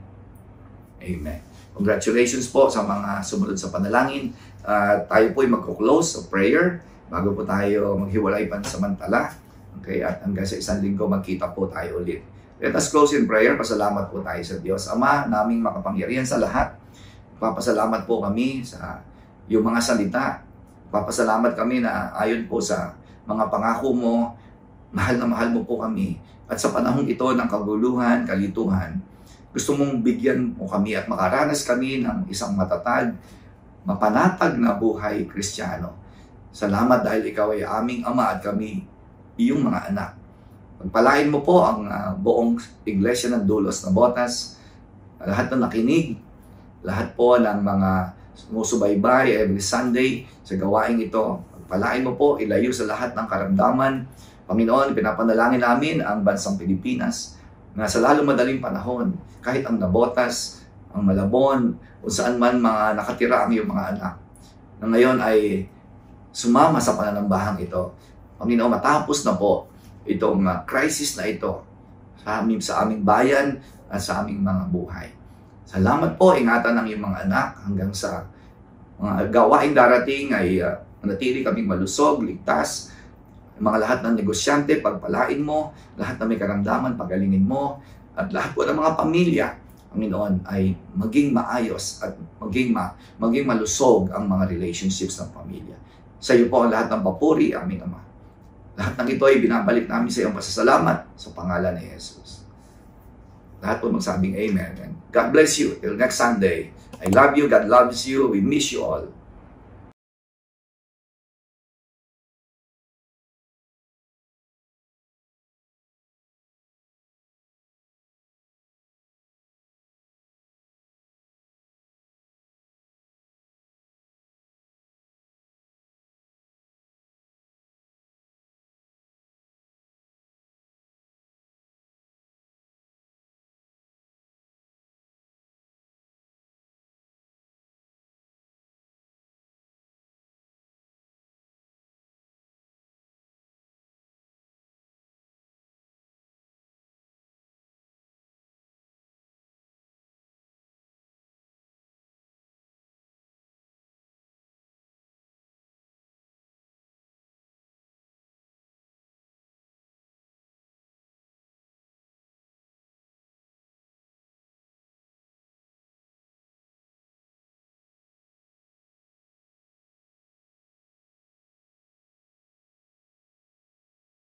Speaker 4: Amen. Congratulations po sa mga sumunod sa panalangin. Uh, tayo po ay magko-close sa prayer bago po tayo maghiwalay pansamantala. Okay, at hanggang sa isang linggo magkita po tayo ulit. Let us close in prayer. Pasalamat po tayo sa Diyos. Ama, naming makapangyarihan sa lahat. Papasalamat po kami sa iyong mga salita. Papasalamat kami na ayon po sa mga pangako mo, mahal na mahal mo po kami. At sa panahong ito ng kaguluhan, kalituhan, gusto mong bigyan mo kami at makaranas kami ng isang matatag, mapanatag na buhay Kristiyano. Salamat dahil ikaw ay aming Ama at kami iyong mga anak. Pagpalain mo po ang uh, buong Iglesia ng Dulos na Botas, lahat na nakinig, lahat po ng mga sumusubaybay every Sunday sa gawain ito. Pagpalain mo po, ilayo sa lahat ng karamdaman. Panginoon, pinapanalangin namin ang bansang Pilipinas na sa lalong madaling panahon, kahit ang Nabotas, ang Malabon, kung saan man mga nakatira ang iyong mga anak, na ngayon ay sumama sa pananambahang ito. Panginoon, matapos na po itong uh, crisis na ito sa aming, sa aming bayan at sa aming mga buhay. Salamat po, ingatan ng iyong mga anak hanggang sa mga gawaing darating ay uh, manatili kaming malusog, ligtas. Mga lahat ng negosyante, pagpalain mo, lahat na may karamdaman, pagalingin mo, at lahat po ng mga pamilya, Panginoon, ay maging maayos at maging, ma, maging malusog ang mga relationships ng pamilya. Sa iyo po ang lahat ng papuri, aming Ama. Lahat ng ito ay binabalik namin sa iyong pasasalamat sa pangalan ni Jesus. Lahat po magsabing Amen. And God bless you. Till next Sunday. I love you. God loves you. We miss you all.